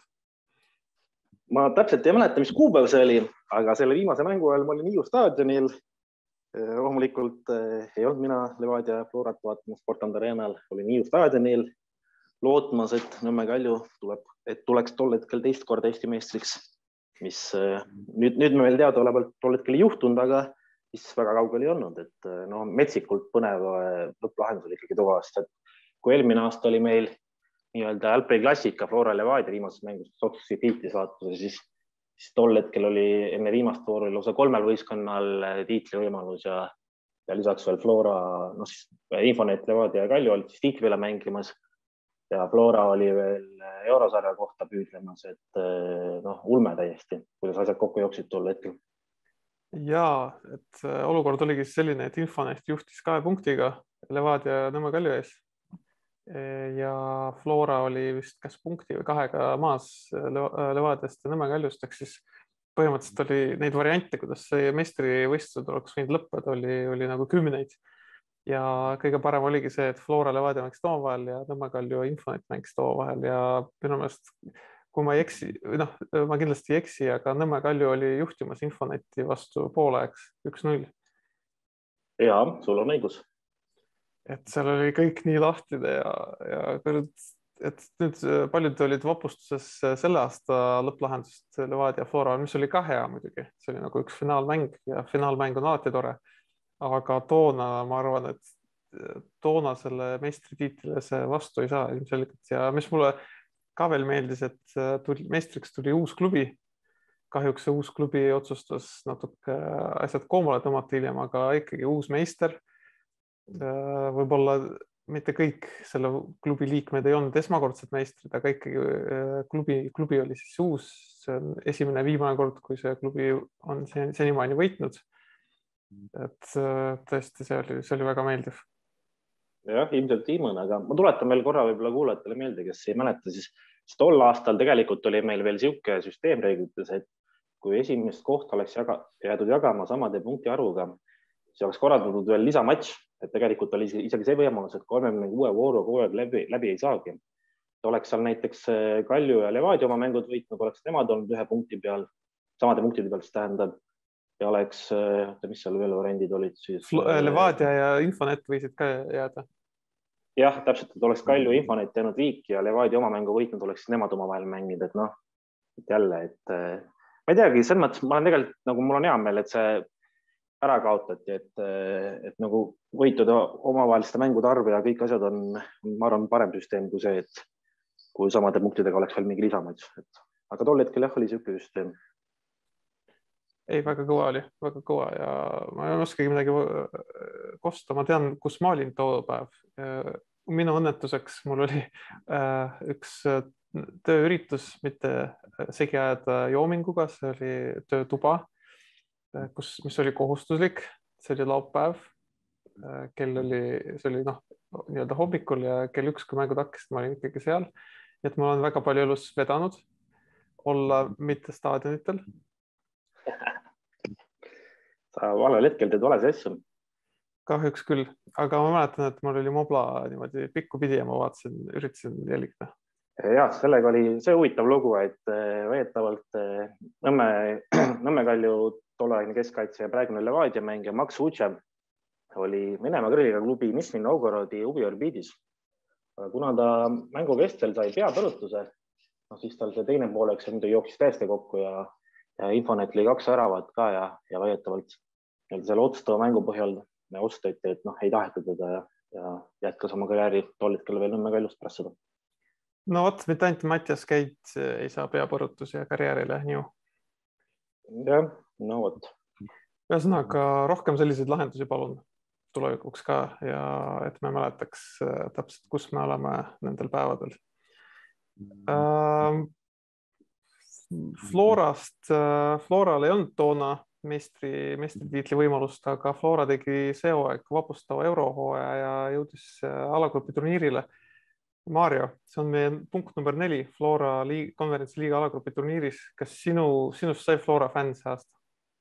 Ma täpselt ei mäleta, mis kuupäev see oli, aga selle viimase mängu ajal ma olin Hiiu staadionil. Loomulikult ei olnud mina Levadia Florat vaatamas Sportland Arenal, olin Hiiu staadionil lootmas, et Nõmme Kalju tuleb, et tuleks tol hetkel teist korda Eesti meistriks, mis nüüd, nüüd me veel teada olevalt tol hetkel ei juhtunud, aga mis väga kaugel ei olnud, et no, metsikult põnev lõpplahendus oli ikkagi tuvast, et kui eelmine aasta oli meil nii-öelda jalgpalli klassika Flora Levadia viimases mängus otsusi tiitli saatuse, siis siis tol hetkel oli enne viimast vooru lausa kolmel võistkonnal tiitli võimalus ja, ja lisaks veel Flora, no siis Infonet, Levadia ja Kalju olid siis tiitli peale mängimas ja Flora oli veel eurosarja kohta püüdlemas, et noh, ulme täiesti, kuidas asjad kokku jooksid tol hetkel. Ja, et olukord oligi selline, et Infonet juhtis kahe punktiga Levadia ja Nõmme Kalju ees. Ja Flora oli vist kas punkti või kahega maas Levadiast ja Nõmme Kaljust, ehk siis põhimõtteliselt oli neid variante, kuidas see meistrivõistlused oleks võinud lõppeda, oli, oli nagu kümneid. Ja kõige parem oligi see, et Flora Levadia mängis too vahel ja Nõmme Kalju ja Infonet mängis too vahel ja minu meelest, kui ma ei eksi, noh, ma kindlasti ei eksi, aga Nõmme Kalju oli juhtimas Infoneti vastu pooleks üks null. Ja, sul on õigus. Et seal oli kõik nii lahtide ja, ja et nüüd paljud olid vapustuses selle aasta lõpplahendust Levadia Flora, mis oli ka hea muidugi. See oli nagu üks finaalmäng ja finaalmäng on alati tore. Aga toona ma arvan, et toona selle meistritiitlile see vastu ei saa ilmselgelt. Ja mis mulle ka veel meeldis, et tuli, meistriks tuli uus klubi. Kahjuks see uus klubi otsustas natuke asjad koomale tõmmata hiljem, aga ikkagi uus meister. võib-olla mitte kõik selle klubi liikmed ei olnud esmakordsed meistrid, aga ikkagi klubi, klubi oli siis uus, see on esimene viimane kord, kui see klubi on senimaani võitnud. Et tõesti, see oli, see oli väga meeldiv. Jah, ilmselt viimane, aga ma tuletan veel korra võib-olla kuulajatele meelde, kes ei mäleta, siis, siis tol aastal tegelikult oli meil veel siuke süsteem reeglites, et kui esimest kohta oleks jaga, jäädud jagama samade punkti arvuga, siis oleks korraldatud veel lisamatš, et tegelikult oli isegi see võimalus, et kolmekümne kuue vooru kogu aeg läbi, läbi ei saagi. Oleks seal näiteks Kalju ja Levadia oma mängud võitnud, oleks nemad olnud ühe punkti peal, samade punktide peal, siis tähendab, ja oleks, mis seal veel variandid olid siis? Levadia ja Infonet võisid ka jääda. Jah, täpselt, et oleks Kalju Infonet jäänud Viik ja Levadia oma mängu võitnud, oleks nemad oma vahel mängid, et noh, et jälle, et ma ei teagi, selles mõttes ma olen tegelikult, nagu mul on hea meel, et see ära kaotati, et, et nagu võituda omavaheliste mängude arv ja kõik asjad on, ma arvan, parem süsteem kui see, et kui samade punktidega oleks veel mingi lisamats. Aga tol hetkel jah, oli siuke süsteem. Ei, väga kõva oli, väga kõva ja ma ei oskagi midagi kosta. Ma tean, kus ma olin too päev. Minu õnnetuseks mul oli üks tööüritus, mitte segi ajada joominguga, see oli töötuba, kus, mis oli kohustuslik, see oli laupäev, kell oli, see oli noh, nii-öelda hommikul ja kell üks, kui mängud hakkasid, ma olin ikkagi seal, et ma olen väga palju elus vedanud, olla mitte staadionitel. Sa valel hetkel teed vale asju. Kahjuks küll, aga ma mäletan, et mul oli Mobla niimoodi pikku pidi ja ma vaatasin, üritasin jälgida. Ja, sellega oli see huvitav lugu, et veetavalt Nõmme, Nõmme Kalju tolleaegne keskkaitse ja praegune Levadia mängija Max Utšev oli Venemaa kõrgliiga klubi Nižni Novgorodi huviorbiidis. Kuna ta mängu kestel sai peapõrutuse, no siis tal see teine pooleks ja muidu jooksis täiesti kokku ja Ja Infonet oli kaks äravat ka ja, ja väidetavalt selle otsustava mängu põhjal me otsustati, et noh, ei taheta teda ja, ja jätkas oma karjääri tol hetkel veel Nõmme Kaljust pärast seda. No vot, mitte ainult Mattias Käit ei saa peapõrutusi ja karjäärile nii ju. Jah, no vot. Ühesõnaga rohkem selliseid lahendusi palun tulevikuks ka ja et me mäletaks täpselt, kus me oleme nendel päevadel. Uh, Florast, Floral ei olnud toona meistri, meistritiitli võimalust, aga Flora tegi see hooaeg vapustava eurohooaja ja jõudis alagrupi turniirile. Mario, see on meie punkt number neli Flora liig, konverentsi liiga alagrupi turniiris. Kas sinu, sinust sai Flora fänn see aasta?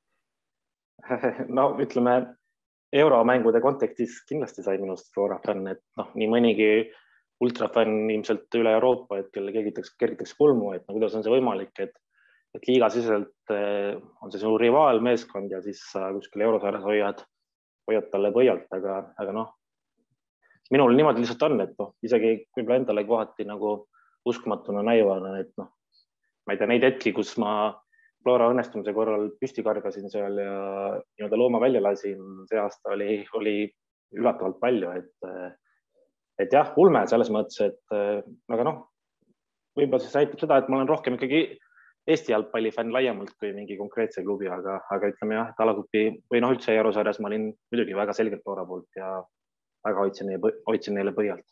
No ütleme, euromängude kontekstis kindlasti sai minust Flora fänn, et noh, nii mõnigi ultrafänn ilmselt üle Euroopa, et kelle kergitaks, kergitaks kulmu, et no, kuidas on see võimalik, et, et liigasiselt on see sinu rivaalmeeskond ja siis sa kuskil eurosarjas hoiad, hoiad talle põialt, aga, aga noh, minul niimoodi lihtsalt on, et noh, isegi võib-olla endale kohati nagu uskmatuna näivana, et noh, ma ei tea neid hetki, kus ma Flora õnnestumise korral püsti kargasin seal ja nii-öelda looma välja lasin, see aasta oli, oli üllatavalt palju, et et jah, ulme selles mõttes, et aga noh, võib-olla siis näitab seda, et ma olen rohkem ikkagi Eesti jalgpallifänn laiemalt kui mingi konkreetse klubi, aga, aga ütleme jah, et alagrupi või noh, üldse eurosarjas ma olin muidugi väga selgelt Flora poolt ja väga hoidsin neile, hoidsin neile põhjalt.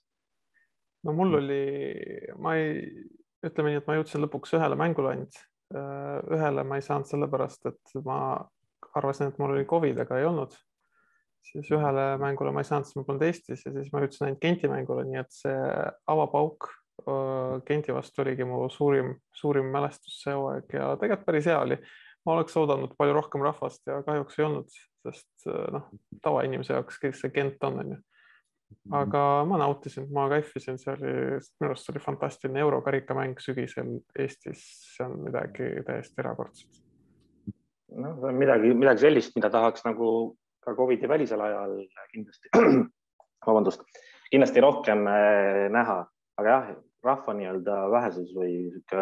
No mul oli, ma ei, ütleme nii, et ma jõudsin lõpuks ühele mängule ainult. Ühele ma ei saanud sellepärast, et ma arvasin, et mul oli Covid, aga ei olnud. Siis ühele mängule ma ei saanud, siis ma polnud Eestis ja siis ma jõudsin ainult Genti mängule, nii et see avapauk Genti vastu oligi mu suurim, suurim mälestus see hooaeg ja tegelikult päris hea oli. Ma oleks oodanud palju rohkem rahvast ja kahjuks ei olnud, sest noh, tavainimese jaoks kes see Gent on, on ju. Aga ma nautisin, ma kaifisin, see oli, minu arust oli fantastiline eurokarikamäng sügisel Eestis, see on midagi täiesti erakordset. No, midagi, midagi sellist, mida tahaks nagu ka Covidi välisel ajal kindlasti, vabandust, kindlasti rohkem näha, aga jah, rahva nii-öelda vähesus või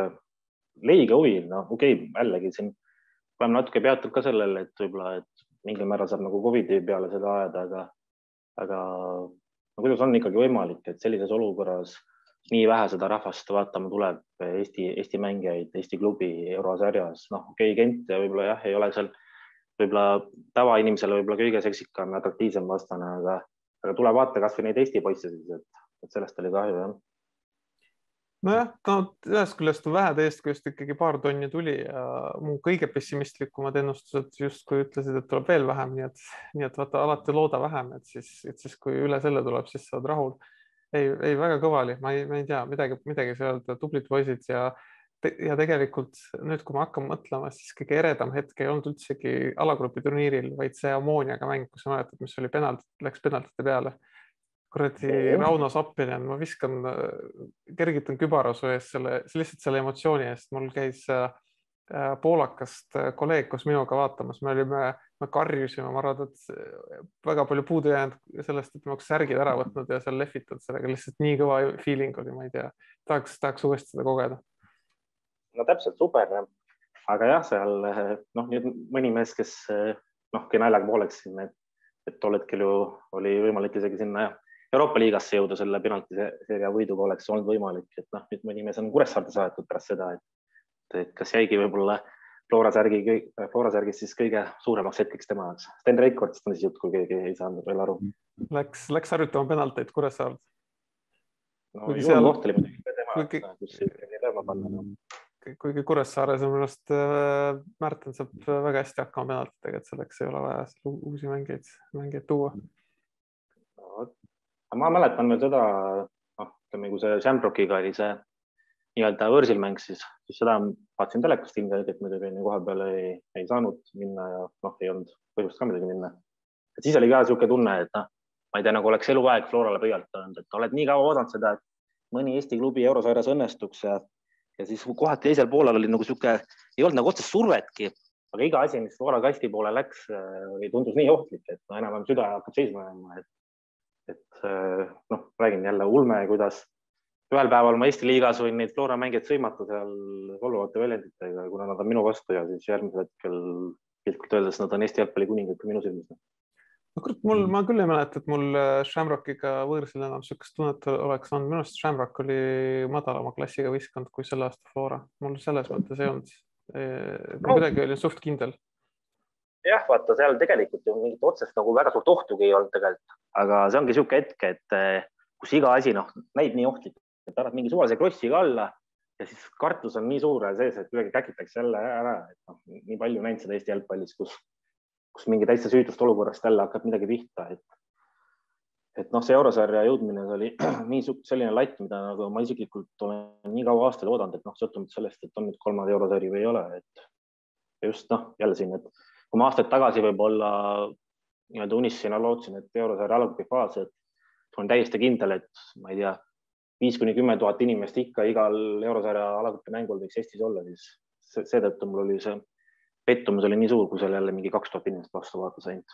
leige huvi, no okei, okay, jällegi siin oleme natuke peatud ka sellele, et võib-olla, et mingil määral saab nagu Covidi peale seda ajada, aga, aga no, kuidas on ikkagi võimalik, et sellises olukorras nii vähe seda rahvast vaatama tuleb Eesti, Eesti mängijaid, Eesti klubi eurosarjas, noh okei, okay, Gent ja võib-olla jah, ei ole seal võib-olla tavainimesele võib-olla kõige seksikam ja atraktiivsem vastane, aga, aga tule vaata kas või neid Eesti poisse siis, et, et sellest oli kahju, jah. Nojah, no ühest küljest on vähe, teist küljest ikkagi paar tonni tuli ja mu kõige pessimistlikumad ennustused justkui ütlesid, et tuleb veel vähem, nii et, nii et vaata alati looda vähem, et siis, et siis kui üle selle tuleb, siis saad rahul. Ei, ei väga kõva oli, ma ei, ma ei tea, midagi, midagi see öelda, tublid poisid ja, ja tegelikult nüüd, kui ma hakkan mõtlema, siis kõige eredam hetk ei olnud üldsegi alagrupi turniiril, vaid see Ammooniaga mäng, kus sa mäletad, mis oli penalt, läks penaltite peale. Kuradi Rauno Sappinen, ma viskan, kergitan kübarasu ees selle, lihtsalt selle emotsiooni eest. Mul käis poolakast kolleeg, kus minuga vaatamas, me olime, me karjusime, ma arvan, et väga palju puudu jäänud sellest, et me oleks särgid ära võtnud ja seal lehvitanud sellega, lihtsalt nii kõva feeling oli, ma ei tea, tahaks, tahaks uuesti seda kogeda. No täpselt super, aga jah, seal noh, nüüd mõni mees, kes noh, kui naljaga pooleks siin, et, et tol hetkel ju oli võimalik isegi sinna ja Euroopa liigasse jõuda selle penaltiseeria võiduga oleks olnud võimalik, et noh, nüüd mõni mees on Kuressaarde saadetud pärast seda, et, et kas jäigi võib-olla Flora särgi, Flora särgis siis kõige suuremaks hetkeks tema jaoks. Sten Reikordist on siis jutt, kui keegi ei saanud veel aru. Läks, läks harjutama penalteid Kuressaarde. No juhul koht oli muidugi tema, kuigi... kus ei lööma panna. No. Kuigi Kuressaares on minust Märten saab väga hästi hakkama penaltitega, et selleks ei ole vaja uusi mängeid, mängeid tuua. No, ma mäletan veel seda, noh, kui see Shamrockiga oli see nii-öelda võõrsilmäng, siis, siis seda vaatasin telekast ilmselgelt, et muidugi koha peale ei, ei saanud minna ja noh, ei olnud põhjust ka midagi minna. Et siis oli ka niisugune tunne, et noh, ma ei tea, nagu oleks eluaeg Florale pöialt olnud, et oled nii kaua oodanud seda, et mõni Eesti klubi eurosarjas õnnestuks ja, ja siis kohati teisel poolel oli nagu niisugune, ei olnud nagu otsest survetki, aga iga asi, mis Flora kasti poole läks, oli, tundus nii ohtlik, et no, enam-vähem süda hakkab seisma jääma, et et noh, räägin jälle ulme, kuidas ühel päeval ma Eesti liigas võin neid Flora mängijad sõimata seal solvavate väljenditega, kuna nad on minu vastu ja siis järgmisel hetkel piltkult öeldes nad on Eesti jalgpalli kuningad ka minu silmis. No kurat, mul, ma küll ei mäleta, et mul Shamrockiga võõrsil enam niisugust tunnet oleks olnud. Minu arust Shamrock oli madalama klassiga viskanud kui selle aasta Flora. Mul selles mõttes ei olnud. Ma kuidagi olin suht kindel. Jah, vaata, seal tegelikult ju mingit otsest nagu väga suurt ohtugi ei olnud tegelikult, aga see ongi niisugune hetk, et kus iga asi noh, näib nii ohtlik, et arvad mingi suvalise krossiga alla ja siis kartus on nii suur sees, et kuidagi käkitakse jälle ära, et noh, nii palju näinud seda Eesti jalgpallis, kus, kus mingi täitsa süütust olukorrast jälle hakkab midagi pihta, et, et noh, see eurosarja jõudmine oli nii selline latt, mida nagu ma isiklikult olen nii kaua aastaid oodanud, et noh, sõltumata sellest, et on nüüd kolmad eurosari või ei ole, et just noh, jälle siin, et kui ma aastaid tagasi võib-olla nii-öelda unistusena lootsin, et eurosarja alagrupi faas, et olen täiesti kindel, et ma ei tea, viis kuni kümme tuhat inimest ikka igal eurosarja alagrupi mängul võiks Eestis olla, siis seetõttu mul oli see pettumus oli nii suur, kui seal jälle mingi kaks tuhat inimest vastu vaata saint.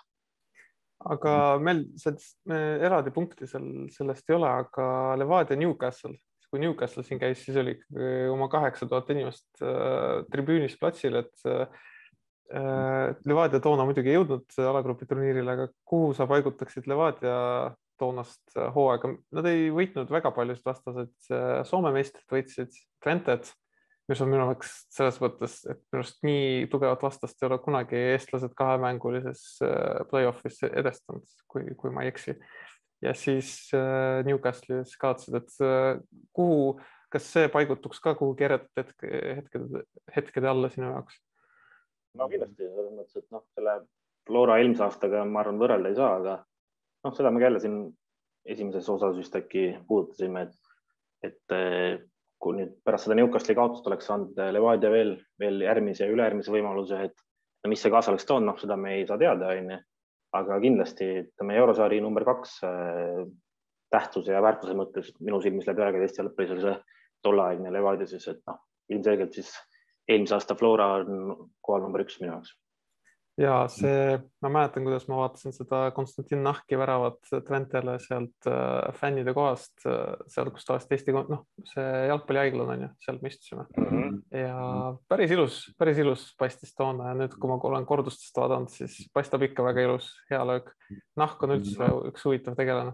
Aga meil eraldi punkti seal sellest ei ole, aga Levadia Newcastle, kui Newcastle siin käis, siis oli oma kaheksa tuhat inimest tribüünis platsil, et Levadia toona muidugi ei jõudnud alagrupi turniirile, aga kuhu sa paigutaksid Levadia toonast hooaega? Nad ei võitnud väga paljusid vastased. Soome meistrid võitsid Twentet, mis on minu jaoks selles mõttes, et minust nii tugevat vastast ei ole kunagi eestlased kahemängulises play-offis edestanud, kui, kui ma ei eksi. Ja siis Newcastle'is kaotsid, et kuhu, kas see paigutuks ka kuhugi eredat hetkede, hetkede alla sinu jaoks? No kindlasti, selles mõttes, et noh, selle Flora eelmise aastaga ma arvan võrrelda ei saa, aga noh, seda me jälle siin esimeses osas vist äkki puudutasime, et, et kui nüüd pärast seda Newcastle'i kaotust oleks saanud Levadia veel, veel järgmise ja ülejärgmise võimaluse, et mis see kaasa oleks toonud, noh, seda me ei saa teada, on. Aga kindlasti me eurosari number kaks tähtsuse ja väärtuse mõttes minu silmis läbi aega Eesti jalgpallis oli see tolleaegne Levadia siis, et noh, ilmselgelt siis eelmise aasta Flora on kohal number üks minu jaoks. Ja see, ma mäletan, kuidas ma vaatasin seda Konstantin Nahki väravat Twentele sealt fännide kohast, seal, kus tavaliselt Eesti, noh, see jalgpallihaigla on ju, seal me istusime. Mm -hmm. Ja päris ilus, päris ilus paistis toona ja nüüd, kui ma olen kordustest vaadanud, siis paistab ikka väga ilus, hea löök. Nahk on üldse mm -hmm. üks huvitav tegelane.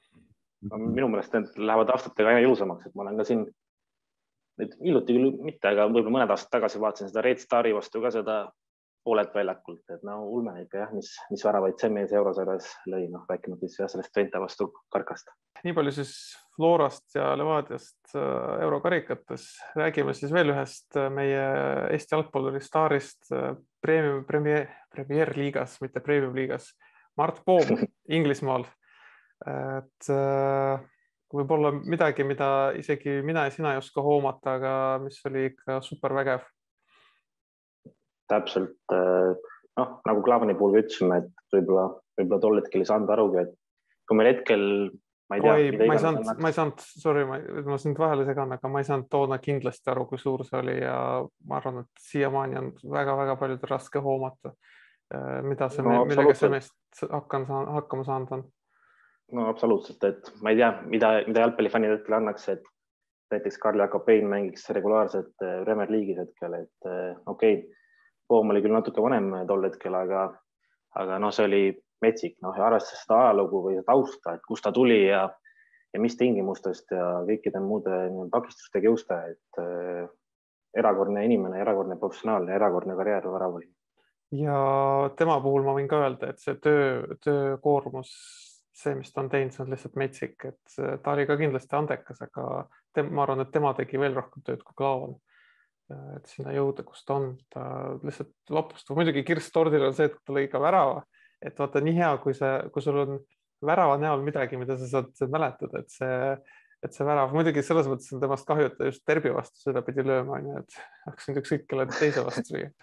No, minu meelest need lähevad aastatega aina ilusamaks, et ma olen ka siin nüüd hiljuti küll mitte, aga võib-olla mõned aastad tagasi vaatasin seda Red Stari vastu ka seda poolelt väljakult, et no ulme ikka jah, mis, mis väravaid see mees eurosarjas lõi, noh rääkinud siis jah, sellest Twente vastu Karkast. Nii palju siis Florast ja Levadiast eurokarikates. Räägime siis veel ühest meie Eesti jalgpalluri staarist premium, premier, premier liigas, mitte premium liigas. Mart Poom Inglismaal. Et võib-olla midagi, mida isegi mina ja sina ei oska hoomata, aga mis oli ikka super vägev. Täpselt, noh, nagu Klavani puhul ütlesime, et võib-olla, võib-olla tol hetkel ei saanud arugi, et kui meil hetkel, ma ei tea, Oi, ma ei saanud, ma ei saanud, sorry, ma, ma sind vahele segan, aga ma ei saanud toona kindlasti aru, kui suur see oli ja ma arvan, et siiamaani on väga-väga paljudel raske hoomata, mida see, no, millega see meest hakkama, hakkama saanud on. No absoluutselt, et ma ei tea, mida, mida jalgpallifännid hetkel annaks, et näiteks Karl Jakobein mängiks regulaarselt Premier League'is hetkel, et okei, okay, Poom oli küll natuke vanem tol hetkel, aga, aga no see oli metsik, noh ja arvestades seda ajalugu või tausta, et kust ta tuli ja, ja mis tingimustest ja kõikide muude takistustega jõusta, et äh, erakordne inimene, erakordne professionaalne, erakordne karjäär väravõim. Ja tema puhul ma võin ka öelda, et see töö, töökoormus, see, mis ta on teinud, see on lihtsalt metsik, et ta oli ka kindlasti andekas, aga tem, ma arvan, et tema tegi veel rohkem tööd kui Klaavan. Et sinna jõuda, kus ta on, ta lihtsalt vapustab. Muidugi kirst tordil on see, et ta lõi ka värava, et vaata nii hea, kui, see, kui sul on värava näol midagi, mida sa saad mäletada, et see, et see värav, muidugi selles mõttes on temast kahju, et ta just Derbi vastu seda pidi lööma, et hakkasin ükskõik kelle teise vastu lüüa.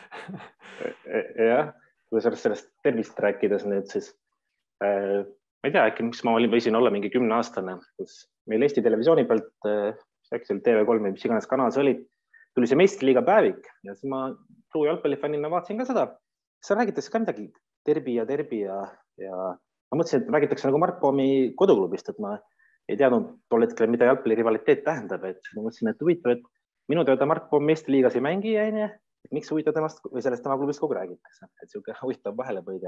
jah, kui sellest, sellest Derbist rääkides nüüd, siis äh, ma ei tea, äkki miks ma võisin olla mingi kümne aastane, kus meil Eesti televisiooni pealt äh, äkki T V kolm, mis iganes kanal see oli, tuli see meistriliiga päevik ja siis ma truu jalgpallifännina vaatasin ka seda. Seal räägitakse ka midagi Derbi ja Derbi ja, ja ma mõtlesin, et räägitakse nagu Mart Poomi koduklubist, et ma ei teadnud tol hetkel, mida jalgpalli rivaliteet tähendab, et ma mõtlesin, et huvitav, et minu teada Mart Poom meistriliigas ei mängi, et miks huvitav temast või sellest tema klubist kogu räägitakse, et siuke huvitav vahelepõige.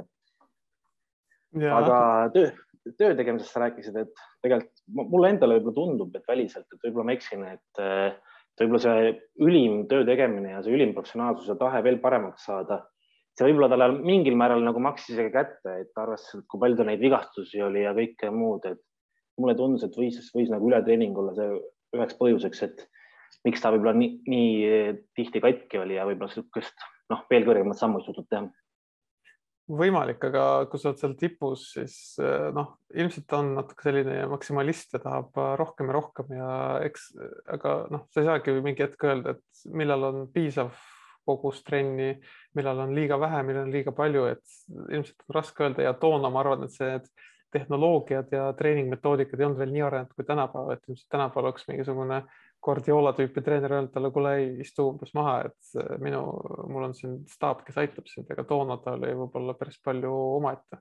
Aga töö, töö tegemisest sa rääkisid, et tegelikult mulle endale võib-olla tundub, et väliselt, et võib-olla ma eksin, et võib-olla see ülim töö tegemine ja see ülim professionaalsuse tahe veel paremaks saada, see võib-olla talle mingil määral nagu maksis isegi kätte, et arvestades, kui palju neid vigastusi oli ja kõike muud, et mulle tundus, et võis, võis nagu ületreening olla see üheks põhjuseks, et miks ta võib-olla nii, nii tihti katki oli ja võib-olla sihukest noh, veel kõrgemat sammu ei suutnud teha. Võimalik, aga kui sa oled seal tipus, siis noh, ilmselt on natuke selline maksimalist ja tahab rohkem ja rohkem ja eks, aga noh, sa ei saagi mingi hetk öelda, et millal on piisav kogus trenni, millal on liiga vähe, millal on liiga palju, et ilmselt on raske öelda ja toona ma arvan, et see tehnoloogiad ja treeningmetoodikad ei olnud veel nii arenenud kui tänapäeval, et ilmselt tänapäeval oleks mingisugune Guardiola tüüpi treener öelnud talle, kuule ei istu umbes maha, et minu, mul on siin staap, kes aitab sind, ega toona ta oli võib-olla päris palju omaette.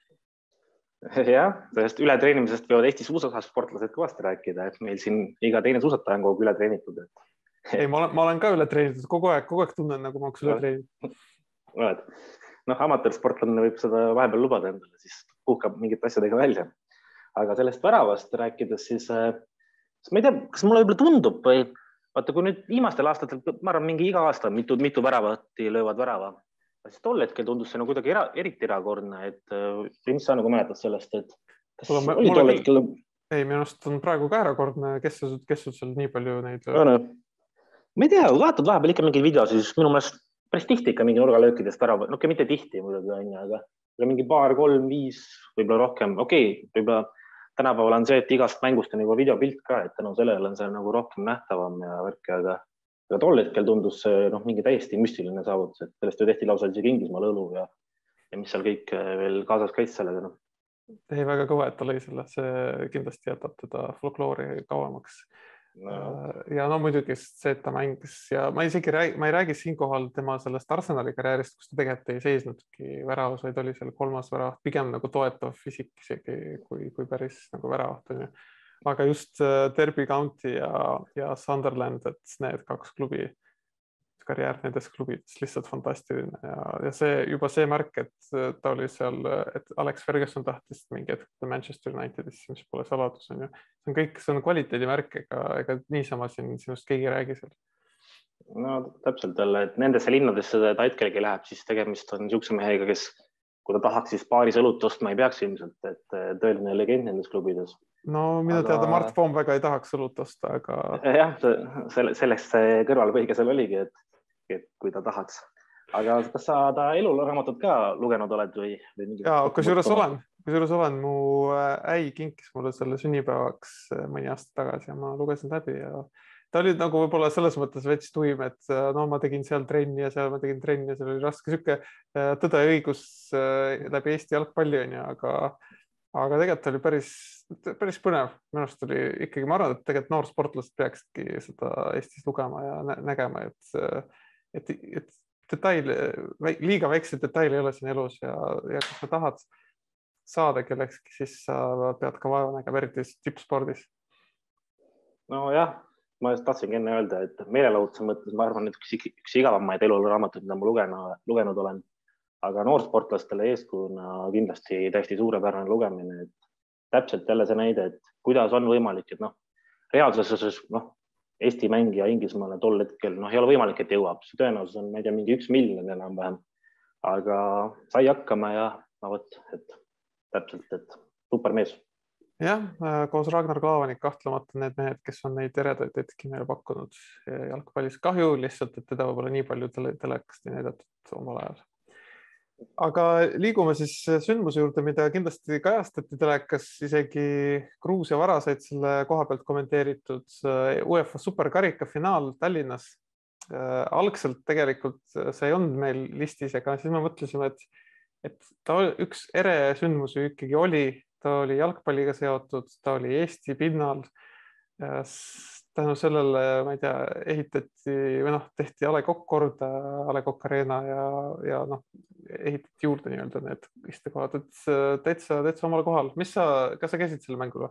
Jah, sellest ületreenimisest võivad Eesti suusasportlased kõvasti rääkida, et meil siin iga teine suusataja on kogu üle treenitud. Et... ei, ma olen, ma olen ka üle treenitud, kogu aeg, kogu aeg tunnen, nagu ma oleks üle treenitud. noh, amatöörsportlane võib seda vahepeal lubada endale, siis puhkab mingite asjadega välja. Aga sellest väravast rääkides, siis ma ei tea, kas mulle võib-olla tundub või vaata, kui nüüd viimastel aastatel, ma arvan, mingi iga aasta mitu, mitu väravati löövad värava, siis tol hetkel tundus see nagu kuidagi era, eriti erakordne, et mis sa nagu mäletad sellest, et kas Tule, oli tol hetkel... Ei, minu arust on praegu ka erakordne, kes sul, kes sul seal nii palju neid... No, no. Ma ei tea, vaatad vahepeal ikka mingi video, siis minu meelest päris tihti ikka mingi nurgalöökidest värava, no mitte tihti muidugi, aga mingi paar, kolm, viis, võib-olla rohkem, okei, okay, võib-olla tänapäeval on see, et igast mängust on juba videopilt ka, et tänu sellele on see nagu rohkem nähtavam ja värki, aga, aga tol hetkel tundus see noh, mingi täiesti müstiline saavutus, et sellest ju tehti lausa isegi Inglismaal õlu ja, ja mis seal kõik veel kaasas käis sellega. No. Ei, väga kõva, et ta lõi selle, see kindlasti jätab teda folkloori kauemaks. No. Ja no muidugi see, et ta mängis ja ma isegi räägi, ma ei räägi siinkohal tema sellest Arsenali karjäärist, kus ta tegelikult ei seisnudki väravas, vaid oli seal kolmas väravat, pigem nagu toetav fysik isegi kui, kui päris nagu väravat on ju. Aga just Derby County ja, ja Sunderland, et need kaks klubi, karjäär nendes klubides lihtsalt fantastiline ja, ja see juba see märk, et ta oli seal, et Alex Ferguson tahtis mingi hetk Manchester Unitedisse, mis pole saladus on ju. See on kõik, see on kvaliteedimärk, ega, ega niisama siin sinust keegi räägi seal. no täpselt jälle, et nendesse linnadesse ta hetkelgi läheb, siis tegemist on niisuguse mehega, kes, kui ta tahaks, siis paaris õlut ostma ei peaks ilmselt, et tõeline legend nendes klubides. no minu aga... teada Mart Poom väga ei tahaks õlut osta, aga jah, selle, selleks see kõrvalpõhige seal oligi, et, et kui ta tahaks. Aga kas sa ta eluraamatut ka lugenud oled või, või? Ja, kusjuures olen, kusjuures olen, mu äi kinkis mulle selle sünnipäevaks mõni aasta tagasi ja ma lugesin läbi ja ta oli nagu võib-olla selles mõttes veits tuim, et no ma tegin seal trenni ja seal ma tegin trenni ja seal oli raske sihuke tõde ja õigus läbi Eesti jalgpalli on ju, aga, aga tegelikult oli päris, päris põnev. Minu arust oli ikkagi, ma arvan, et tegelikult noorsportlased peakski seda Eestis lugema ja nä nägema, et, et, et detaile, liiga väikseid detaile ei ole siin elus ja, ja kui sa tahad saada kellekski, siis sa pead ka vaeva nägema, eriti tippspordis. No jah. Ma just tahtsingi enne öelda, et meelelahutuse mõttes ma arvan, et üks, üks igavamaid eluraamatuid, mida ma lugenud, lugenud olen, aga noorsportlastele eeskujuna kindlasti täiesti suurepärane lugemine, et täpselt jälle see näide, et kuidas on võimalik, et noh, reaalsuses noh, Eesti mängija Inglismaale tol hetkel noh, ei ole võimalik, et jõuab, see tõenäosus on, ma ei tea, mingi üks miljon enam-vähem, aga sai hakkama ja no võt, et täpselt, et super mees. Jah, koos Ragnar Klaavanik kahtlemata need mehed, kes on neid eredaid hetki meile pakkunud jalgpallis. Kahju lihtsalt, et teda võib-olla nii palju tele telekast ei näidatud omal ajal. Aga liigume siis sündmuse juurde, mida kindlasti kajastati telekas, isegi Gruusia varaseid selle koha pealt kommenteeritud UEFA superkarika finaal Tallinnas. Algselt tegelikult see ei olnud meil listis, aga siis me mõtlesime, et, et ta üks ere sündmusi ikkagi oli. Ta oli jalgpalliga seotud, ta oli Eesti pinnal. Tänu sellele, ma ei tea, ehitati või noh, tehti A Le Coq korda, A Le Coq Arena ja, ja noh, ehitati juurde nii-öelda need istekohad, et täitsa, täitsa omal kohal. Mis sa, kas sa käisid selle mängul?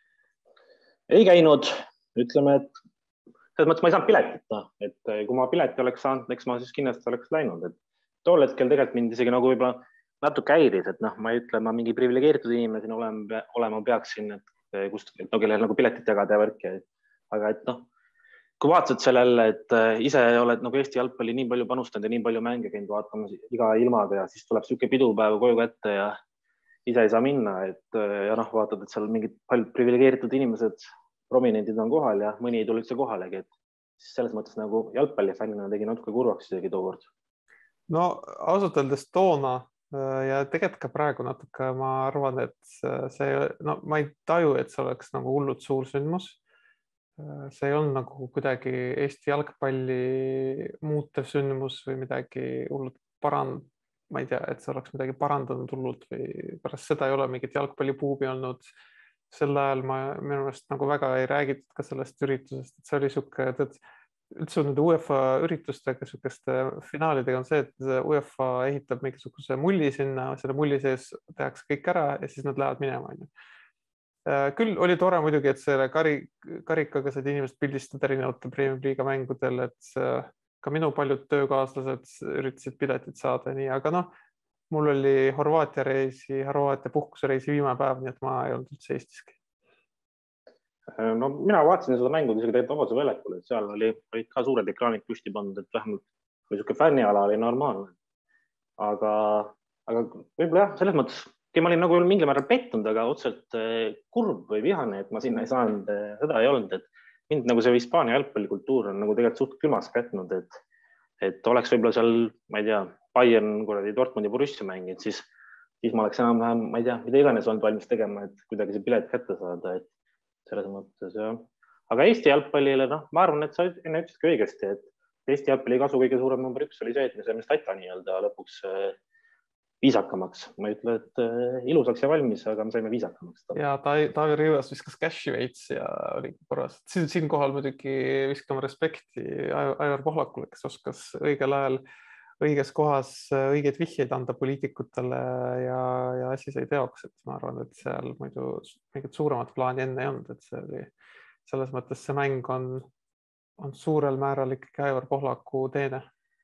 Ei käinud, ütleme, et selles mõttes ma ei saanud piletit, et kui ma pileti oleks saanud, eks ma siis kindlasti oleks läinud, et tol hetkel tegelikult mind isegi nagu võib-olla natuke häiris, et noh, ma ei ütle, ma mingi privilegeeritud inimesena olema, olema peaksin, et kust, et no kellel nagu piletit jagada ja värki. Aga et noh, kui vaatad sellele, et ise oled nagu Eesti jalgpalli nii palju panustanud ja nii palju mänge käinud vaatama iga ilmaga ja siis tuleb siuke pidupäev koju kätte ja ise ei saa minna, et ja noh, vaatad, et seal mingid paljud privilegeeritud inimesed, prominendid on kohal ja mõni ei tule üldse kohalegi, et siis selles mõttes nagu jalgpallifännina tegi natuke kurvaks isegi tookord. No ausalt öeldes toona ja tegelikult ka praegu natuke ma arvan, et see, no ma ei taju, et see oleks nagu hullult suur sündmus. See ei olnud nagu kuidagi Eesti jalgpalli muutev sündmus või midagi hullult parand, ma ei tea, et see oleks midagi parandanud hullult või pärast seda ei ole mingit jalgpallipuubi olnud. Sel ajal ma minu meelest nagu väga ei räägitud ka sellest üritusest, et see oli siuke, et üldse nende UEFA üritustega, sihukeste finaalidega on see, et UEFA ehitab mingisuguse mulli sinna, selle mulli sees tehakse kõik ära ja siis nad lähevad minema. Küll oli tore muidugi, et selle kari, karikaga said inimesed pildistada erinevate Premium Liiga mängudel, et ka minu paljud töökaaslased üritasid piletit saada ja nii, aga noh, mul oli Horvaatia reisi, Horvaatia puhkusereisi viimane päev, nii et ma ei olnud üldse Eestiski. No mina vaatasin seda mängu isegi tegelikult Vabaduse väljakul, et seal oli, olid ka suured ekraanid püsti pandud, et vähemalt kui siuke fänniala oli normaalne. Aga, aga võib-olla jah, selles mõttes, ma olin nagu mingil määral pettunud, aga otseselt kurb või vihane, et ma sinna ei saanud, seda ei olnud, et mind nagu see Hispaania jalgpallikultuur on nagu tegelikult suht külmas kätnud, et, et oleks võib-olla seal, ma ei tea, Bayern, kuradi Dortmundi Borussia mängid, siis, siis ma oleks enam-vähem, ma ei tea, mida iganes olnud valmis tegema, et kuidagi see pilet kätte saada, et selles mõttes, jah. Aga Eesti jalgpallile, noh, ma arvan, et sa enne ütlesidki õigesti, et Eesti jalgpalli kasu kõige suurem number üks oli see, et me saime stata nii-öelda lõpuks viisakamaks. Ma ei ütle, et ilusaks ja valmis, aga me saime viisakamaks. Ja Taavi Rõivas viskas käši veits ja oli korras. Siin kohal muidugi viskame respekti Aivar Pohlakule, kes oskas õigel ajal õiges kohas õigeid vihjeid anda poliitikutele ja, ja asi sai teoks, et ma arvan, et seal muidu mingit suuremat plaani enne ei olnud, et see oli selles mõttes see mäng on, on suurel määral ikkagi Aivar Pohlaku teene.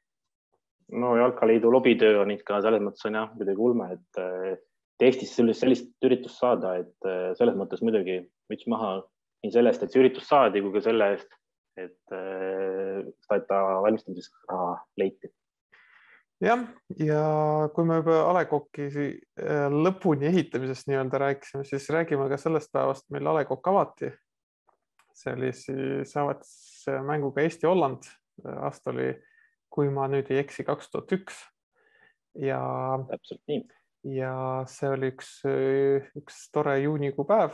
No Jalkaliidu lobitöö on ikka selles mõttes on jah, kuidagi ulme, et Eestis sellist üritust saada, et selles mõttes muidugi müts maha nii sellest, et see üritus saadi, kui ka selle eest, et Stata valmistamiseks raha leiti. Jah, ja kui me juba A Le Coq'i lõpuni ehitamisest nii-öelda rääkisime, siis räägime ka sellest päevast, mil A Le Coq avati. See oli siis avatis mänguga Eesti-Holland. Aasta oli, kui ma nüüd ei eksi, kaks tuhat üks. Ja, täpselt nii. Ja see oli üks, üks tore juunikuu päev.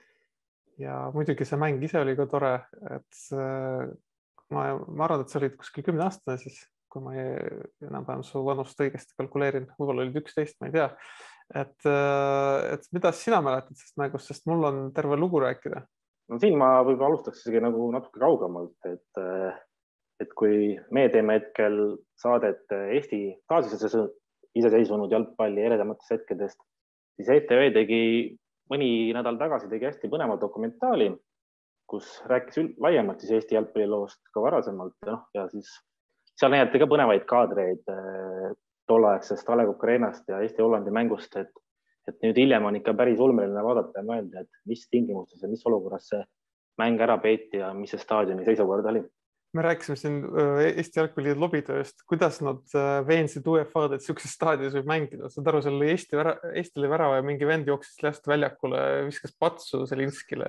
Ja muidugi see mäng ise oli ka tore, et ma, ma arvan, et see oli kuskil kümne aastane siis, kui ma enam-vähem su vanust õigesti kalkuleerin, võib-olla olid üksteist, ma ei tea. Et, et mida sina mäletad sellest mängust, sest mul on terve lugu rääkida. No siin ma võib-olla alustaks isegi nagu natuke kaugemalt, et, et kui me teeme hetkel saadet Eesti taasiseseisvunud jalgpalli eredamatest hetkedest, siis E T V tegi mõni nädal tagasi tegi hästi põneva dokumentaali, kus rääkis laiemalt siis Eesti jalgpalliloost ka varasemalt ja, ja siis seal näidati ka põnevaid kaadreid tolleaegsest A Le Coq Arenast ja Eesti-Hollandi mängust, et, et nüüd hiljem on ikka päris ulmeline vaadata ja mõelda, et mis tingimustes ja mis olukorras see mäng ära peeti ja mis see staadioni seisukord oli. Me rääkisime siin Eesti jalgpalli lobitööst, kuidas nad veensid U E F A-d, et sellises staadionis võib mängida. Saad aru, seal oli Eesti, Eesti oli värava ja mingi vend jooksis läst väljakule, viskas patsu Selinskile.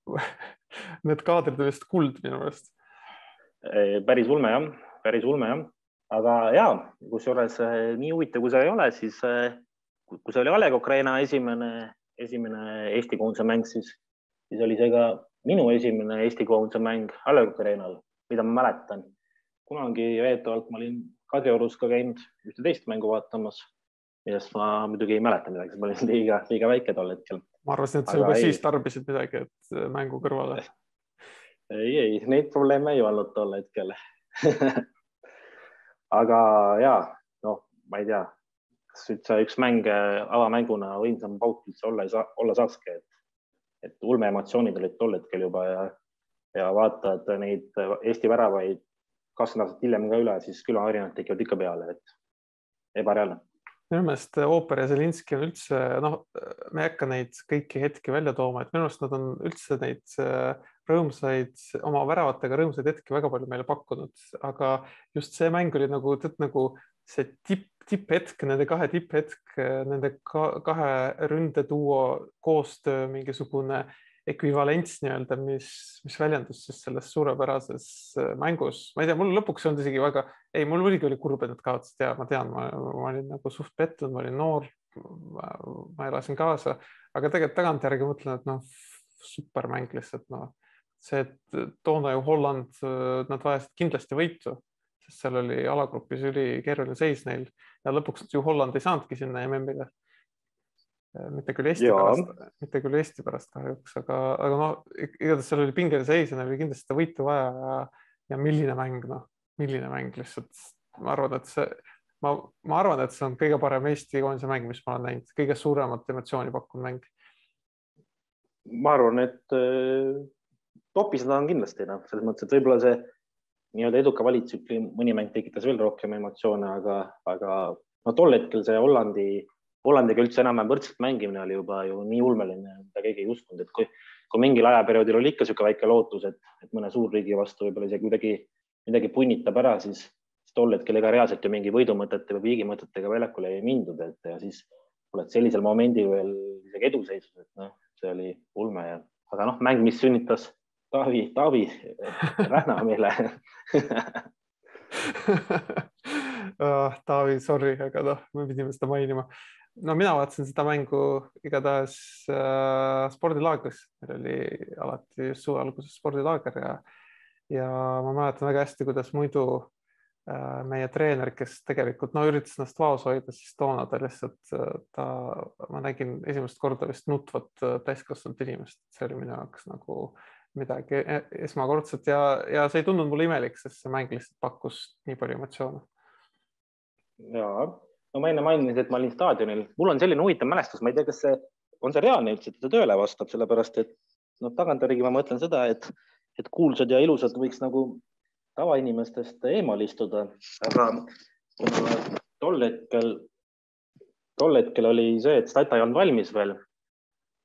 Need kaadrid on vist kuld minu meelest. Päris ulme jah, päris ulme jah. Aga jaa, kus juures nii huvitav, kui see ei ole, siis kui see oli A Le Coq Arena esimene, esimene Eesti koondise mäng, siis, siis oli see ka minu esimene Eesti koondise mäng A Le Coq Arenal, mida ma mäletan. Kunagi veetavalt ma olin Kadriorus ka käinud ühte teist mängu vaatamas, millest ma muidugi ei mäleta midagi, ma olin liiga, liiga väike tol hetkel. Ma arvasin, et sa juba ei... siis tarbisid midagi, et mängu kõrvale. Ei, ei, neid probleeme ei olnud tol hetkel. Aga jaa, noh, ma ei tea, kas üldse üks mäng avamänguna võimsam pauk üldse olla, saa, olla saakski, et, et ulme emotsioonid olid tol hetkel juba ja, ja vaatad neid Eesti väravaid kakskümmend aastat hiljem ka üle, siis külaharinad tekivad ikka peale, et ebareaalne. Minu meelest Ooper ja Zelinski on üldse, noh, me ei hakka neid kõiki hetki välja tooma, et minu meelest nad on üldse neid rõõmsaid, oma väravatega rõõmsaid hetki väga palju meile pakkunud, aga just see mäng oli nagu, tõtt, nagu see tipp, tipphetk, nende kahe tipphetk, nende kahe ründetuo koostöö, mingisugune ekvivalents nii-öelda, mis, mis väljendus siis selles suurepärases mängus. Ma ei tea, mul lõpuks on isegi väga, ei, mul oligi oli kurb, et nad kaotsid ja ma tean, ma, ma olin nagu suht pettunud, ma olin noor, ma, ma elasin kaasa, aga tegelikult tagantjärgi mõtlen, et noh, supermäng lihtsalt, noh, see, et toona ju Holland, nad vajasid kindlasti võitu, sest seal oli alagrupis üli keeruline seis neil ja lõpuks ju Holland ei saanudki sinna M M-ile. Mitte küll Eesti ja. pärast, mitte küll Eesti pärast kahjuks, aga, aga no, igatahes seal oli pingeline seis ja neil oli kindlasti seda võitu vaja ja, ja milline mäng, noh, milline mäng lihtsalt. Ma arvan, et see, ma, ma arvan, et see on kõige parem Eesti koondise mäng, mis ma olen näinud, kõige suuremat emotsiooni pakkunud mäng. Ma arvan, et topis nad on kindlasti, noh, selles mõttes, et võib-olla see nii-öelda eduka valitsükli mõni mäng tekitas veel rohkem emotsioone, aga, aga no tol hetkel see Hollandi Hollandiga üldse enam võrdselt mängimine oli juba ju nii ulmeline, mida keegi ei uskunud, et kui, kui mingil ajaperioodil oli ikka siuke väike lootus, et, et mõne suurriigi vastu võib-olla isegi midagi, midagi punnitab ära, siis tol hetkel ega reaalselt ju mingi võidumõtete või viigimõtetega väljakule ei mindud, et ja siis oled sellisel momendil veel isegi eduseisus, et noh, see oli ulme ja, aga noh, mäng, mis sünnitas Taavi, Taavi Rähna meile. oh, Taavi, sorry, aga noh, me pidime seda mainima. No mina vaatasin seda mängu igatahes äh, spordilaagris, meil oli alati suve alguses spordilaager ja, ja ma mäletan väga hästi, kuidas muidu äh, meie treener, kes tegelikult no, üritas ennast vaos hoida, siis toona ta lihtsalt, ta, ma nägin esimest korda vist nutvat täiskasvanud inimest, see oli minu jaoks nagu midagi esmakordset ja, ja see ei tundunud mulle imelik, sest see mäng lihtsalt pakkus nii palju emotsioone. Jaa. No ma enne mainisin, et ma olin staadionil. Mul on selline huvitav mälestus, ma ei tea, kas see on see reaalne üldse, et ta tööle vastab, sellepärast et no, tagantjärgi ma mõtlen seda, et, et kuulsad ja ilusad võiks nagu tavainimestest eemal istuda, aga kuna tol hetkel, tol hetkel oli see, et Stata ei olnud valmis veel,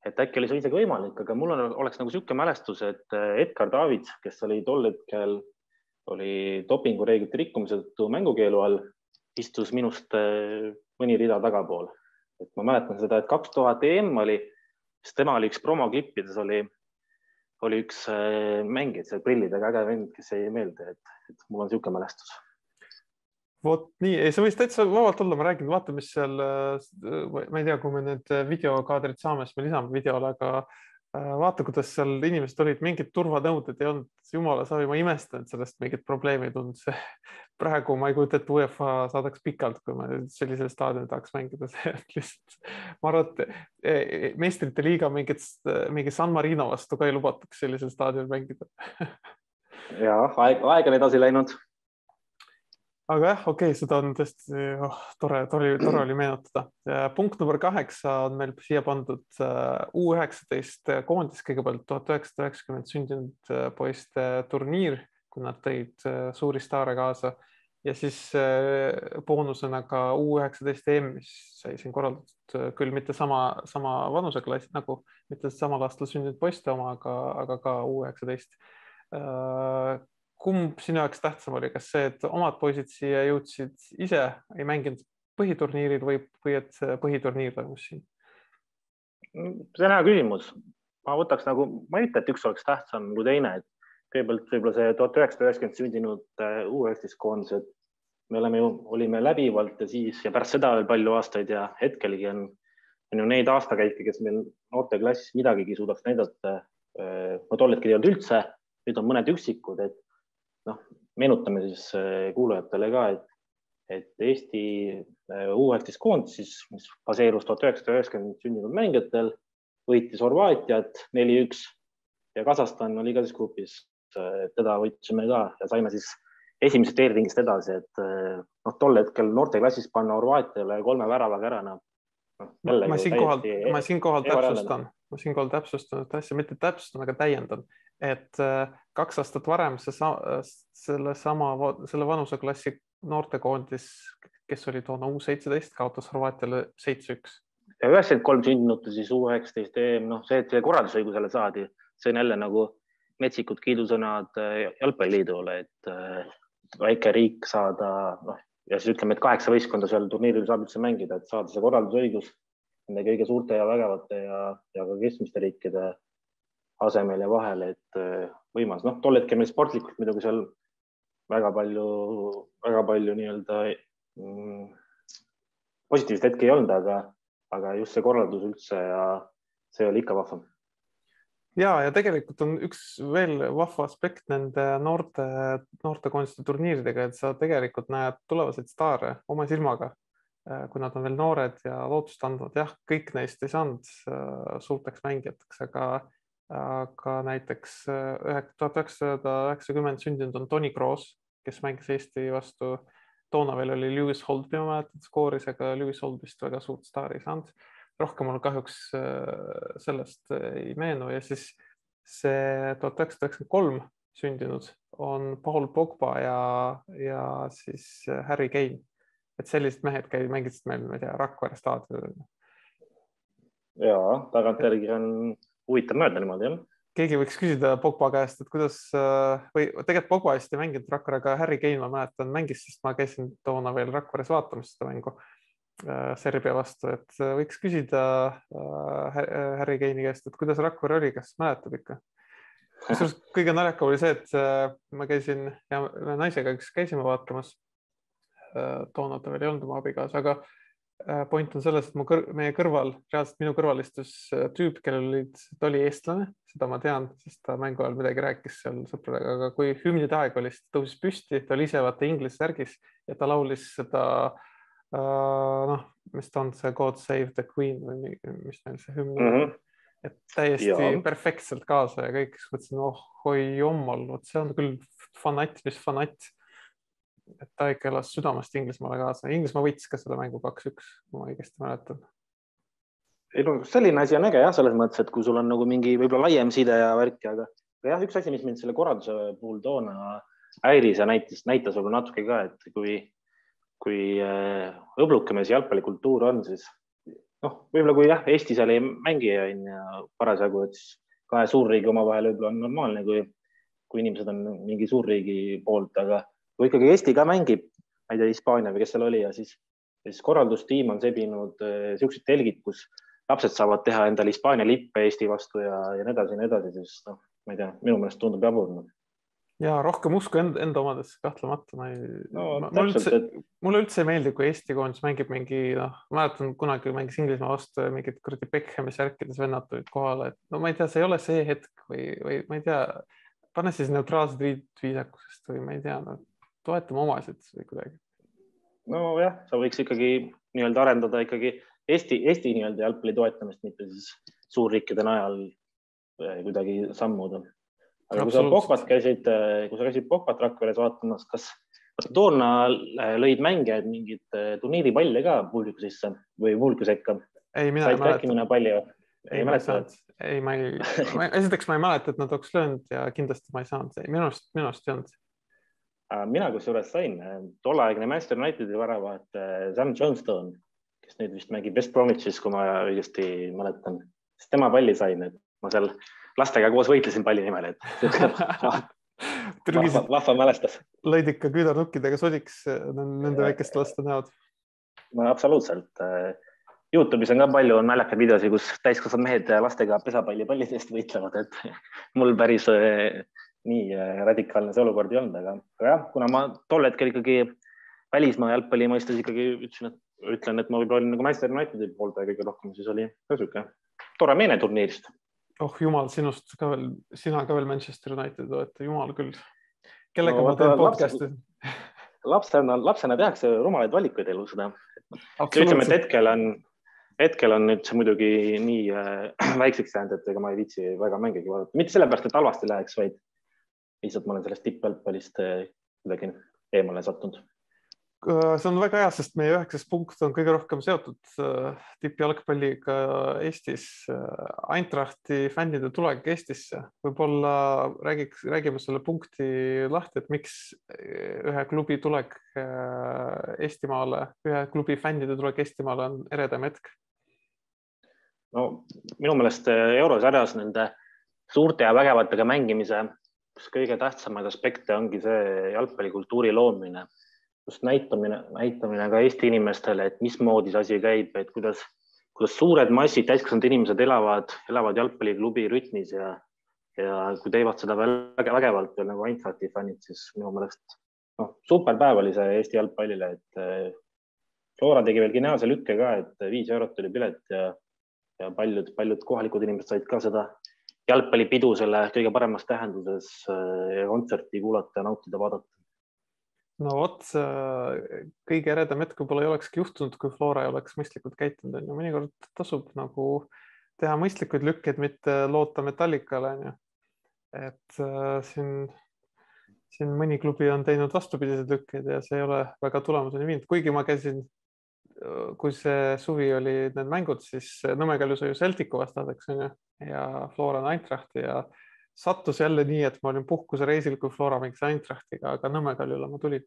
et äkki oli see isegi võimalik, aga mul on, oleks nagu siuke mälestus, et Edgar Davids, kes oli tol hetkel, oli dopingureeglite rikkumise tõttu mängukeelu all, istus minust mõni rida tagapool. Et ma mäletan seda, et kaks tuhat E M oli, siis tema oli üks promoklippides, oli, oli üks mängijad seal prillidega äge vend, kes ei meelde, et, et mul on siuke mälestus. Vot nii, ei, sa võis täitsa vabalt olla, ma räägin, vaata, mis seal, ma ei tea, kui me need videokaadrid saame, siis me lisame videole, aga vaata, kuidas seal inimesed olid, mingid turvanõuded ei olnud, jumala savi, ma imestan, et sellest mingit probleemi ei tulnud. Praegu ma ei kujuta, et UEFA saadaks pikalt, kui ma sellisel staadioni tahaks mängida. Lihtsalt, ma arvan, et meistrite liiga mingit, mingi San Marino vastu ka ei lubataks sellisel staadionil mängida. Ja, aeg, aeg on edasi läinud. Aga jah, okei, seda on tõesti oh, tore, tore, tore oli meenutada. Punkt number kaheksa on meil siia pandud U üheksateist koondis, kõigepealt tuhat üheksasada üheksakümmend sündinud poiste turniir, kui nad tõid suuri staare kaasa. Ja siis boonusena ka U üheksateist E M, mis sai siin korraldatud küll mitte sama, sama vanuseklass, nagu mitte samal aastal sündinud poiste oma, aga, aga ka U üheksateist. Kumb sinu jaoks tähtsam oli, kas see, et omad poisid siia jõudsid ise, ei mänginud põhiturniiril või, või et põhiturniir toimus siin? See on hea küsimus. Ma võtaks nagu, ma ei ütle, et üks oleks tähtsam kui teine. Et kõigepealt võib-olla see tuhat üheksasada üheksakümmend sündinud U üheksateist koondised. Me oleme ju, olime läbivalt ja siis ja pärast seda veel palju aastaid ja hetkelgi on, on ju neid aastakäike, kes meil noorte klassis midagigi suudaks näidata. Ma tolletki ei olnud üldse, nüüd on mõned üksikud, et noh, meenutame siis kuulajatele ka, et, et Eesti U üheksateist koondis, siis, mis baseerus tuhat üheksasada üheksakümmend sündinud mängijatel, võitis Horvaatiat neli üks ja Kasahstan oli ka siis grupis. Teda võitsime ka ja saime siis esimesest eelringist edasi, et noh, tol hetkel noorteklassis panna Horvaatiale kolme väravaga ära. No, ma siinkohal ma siinkohal täpsustan, ma siinkohal täpsustan, et asja mitte täpsustan, aga täiendan, et kaks aastat varem see, selle, sama, selle vanuseklassi noortekoondis, kes oli toona U seitseteist, kaotas Horvaatiale seitse üks. Ja üheksakümmend kolm sündinud siis U üheksateist E M, noh see, et see korraldusõigusele saadi, see on jälle nagu metsikud kiidusõnad jalgpalliliidule, et väike riik saada, noh, ja siis ütleme, et kaheksa võistkonda seal turniiril saab üldse mängida, et saada see korraldusõigus nende kõige suurte ja vägevate ja, ja ka keskmiste riikide asemel ja vahel, et võimas. Noh, tol hetkel meil sportlikult midagi seal väga palju, väga palju nii-öelda mm, positiivset hetke ei olnud, aga, aga just see korraldus üldse ja see oli ikka vahvam. Ja, ja tegelikult on üks veel vahva aspekt nende noorte, noortekoondiste turniiridega, et sa tegelikult näed tulevaseid staare oma silmaga, kui nad on veel noored ja lootust andvad. Jah, kõik neist ei saanud suurteks mängijateks, aga, aga näiteks tuhat üheksasada üheksakümmend sündinud on Toni Kroos, kes mängis Eesti vastu. Toona veel oli Lewis Holtby, ma mäletan, skooris, aga Lewis Holtbyst väga suurt staari ei saanud. Rohkem mul kahjuks sellest ei meenu ja siis see tuhat üheksasada üheksakümmend kolm sündinud on Paul Pogba ja, ja siis Harry Kane. Et sellised mehed käid, mängisid meil, ma ei tea, Rakvere staadionil. Ja, tagantjärgi on huvitav mööda niimoodi, jah. Keegi võiks küsida Pogba käest, et kuidas, või tegelikult Pogba hästi mänginud Rakvere, aga Harry Kane, ma mäletan, mängis, sest ma käisin toona veel Rakveres vaatamas seda mängu Serbia vastu, et võiks küsida Harry Kane'i käest, et kuidas Rakvere oli, kas mäletab ikka. Kõige naljakam oli see, et ma käisin ja naisega üks käisime vaatamas. Toona ta veel ei olnud oma abigaas, aga point on selles, et mu kõr meie kõrval, reaalselt minu kõrval istus tüüp, kellel olid, ta oli eestlane, seda ma tean, sest ta mängu ajal midagi rääkis seal sõpradega, aga kui hümnide aeg oli, siis tõusis püsti, ta oli ise vaata inglise särgis ja ta laulis seda Uh, noh, mis ta on see God Save the Queen või mis neil see hümn mm -hmm. et täiesti ja. Perfektselt kaasa ja kõik, siis mõtlesin, oh oi jommal, see on küll fanatt, mis fanatt, et ta ikka elas südamast Inglismaale kaasa. Inglismaa võitis ka seda mängu kaks üks, ma õigesti mäletan. Selline asi on äge jah, selles mõttes, et kui sul on nagu mingi võib-olla laiem side ja värki, aga jah, üks asi, mis mind selle korralduse puhul toona häiris ja näitas, näitas võib-olla natuke ka, et kui kui õbluke meil see jalgpallikultuur on, siis noh, võib-olla kui jah, Eesti seal ei mängi on ja parasjagu, et siis kahe suurriigi omavahel võib-olla on normaalne, kui, kui inimesed on mingi suurriigi poolt, aga kui ikkagi Eesti ka mängib, ma ei tea, Hispaania või kes seal oli ja siis, siis korraldustiim on sebinud siuksed telgid, kus lapsed saavad teha endale Hispaania lippe Eesti vastu ja, ja nii edasi ja nii edasi, siis noh, ma ei tea, minu meelest tundub jabur. Ja rohkem usku enda, enda omadesse kahtlemata. Ma ei, no, ma, mulle, üldse, et... mulle üldse ei meeldi, kui Eesti koondis mängib mingi, noh, mäletan kunagi mängis Inglismaa vastu ja mingid kuradi Beckhami särkides vennad tulid kohale, et no ma ei tea, see ei ole see hetk või, või ma ei tea, pane siis neutraalsed viisakusest või ma ei tea, no, toetame omasid või kuidagi. No jah, sa võiks ikkagi nii-öelda arendada ikkagi Eesti, Eesti nii-öelda jalgpalli toetamist, mitte siis suurriikide najal kuidagi sammuda. Aga kui sa Pogbat käisid, kui sa käisid Pogbat Rakveres vaatamas, kas toona lõid mängijad mingid turniiripalle ka publiku sisse või publiku sekka? Ei, mina ei mäleta. Mõne palli või? Ei, ma ei saanud. Ei, ma ei, ma, esiteks ma ei mäleta, et nad oleks löönud ja kindlasti ma ei saanud. Minust, minust ei olnud. Mina kus juures sain, tolleaegne Manchester Unitedi värava, et Sam Johnstone, kes nüüd vist mängib West Bromwichis, kui ma õigesti mäletan, siis tema palli sain, et ma seal lastega koos võitlesin palli nimel, et vahva, vahva mälestas. Lõid ikka küünarnukkidega sodiks nende väikeste laste näod. No absoluutselt. YouTube'is on ka palju naljakad videosi, kus täiskasvanud mehed lastega pesapalli pallidest võitlevad, et mul päris nii radikaalne see olukord ei olnud, aga, aga jah, kuna ma tol hetkel ikkagi välismaa jalgpalli mõistes ikkagi ütlesin, et, ütlen, et ma võib-olla olin nagu Manchester Unitedi poolt ja kõige rohkem, siis oli kõsuke tore meene turniirist. Oh jumal, sinust ka veel, sina ka veel Manchester United olete, jumal küll. Kellega no, ma teen podcasti? Lapsena, lapsena tehakse rumalaid valikuid elus. Ütleme, et hetkel on, hetkel on nüüd see muidugi nii äh, väikseks jäänud, et ega ma ei viitsi väga mängigi vaadata. Mitte sellepärast, et halvasti läheks, vaid lihtsalt ma olen sellest tippjalgpallist kuidagi eemale sattunud. See on väga hea, sest meie üheksas punkt on kõige rohkem seotud tippjalgpalliga Eestis. Eintrachti fännide tulek Eestisse. Võib-olla räägiks, räägime selle punkti lahti, et miks ühe klubi tulek Eestimaale, ühe klubi fännide tulek Eestimaale on eredam hetk? No, minu meelest eurosarjas nende suurte ja vägevatega mängimise kõige tähtsamaid aspekte ongi see jalgpallikultuuri loomine. Just näitamine, näitamine ka Eesti inimestele, et mismoodi see asi käib, et kuidas, kuidas suured massid, täiskasvanud inimesed elavad, elavad jalgpalliklubi rütmis ja, ja kui teevad seda väga vägevalt nagu Eintrachti fännid, siis minu meelest no, superpäev oli see Eesti jalgpallile, et Flora tegi veel geniaalse lükke ka, et viis eurot oli pilet ja, ja paljud, paljud kohalikud inimesed said ka seda jalgpallipidu selle kõige paremas tähenduses ja kontserti kuulata ja nautida, vaadata. No vot, kõige eredam hetk võib-olla ei olekski juhtunud, kui Flora ei oleks mõistlikult käitunud. Ja mõnikord tasub nagu teha mõistlikuid lükkeid, mitte loota metallikale. Et siin, siin mõni klubi on teinud vastupidised lükkeid ja see ei ole väga tulemuseni viinud. Kuigi ma käisin, kui see suvi oli need mängud, siis Nõmme Kalju sai ju Celticu vastaseks ja Flora on Eintrachti ja sattus jälle nii, et ma olin puhkuse reisil, kui Flora mängis Eintrachtiga, aga Nõmme Kaljule ma tulin.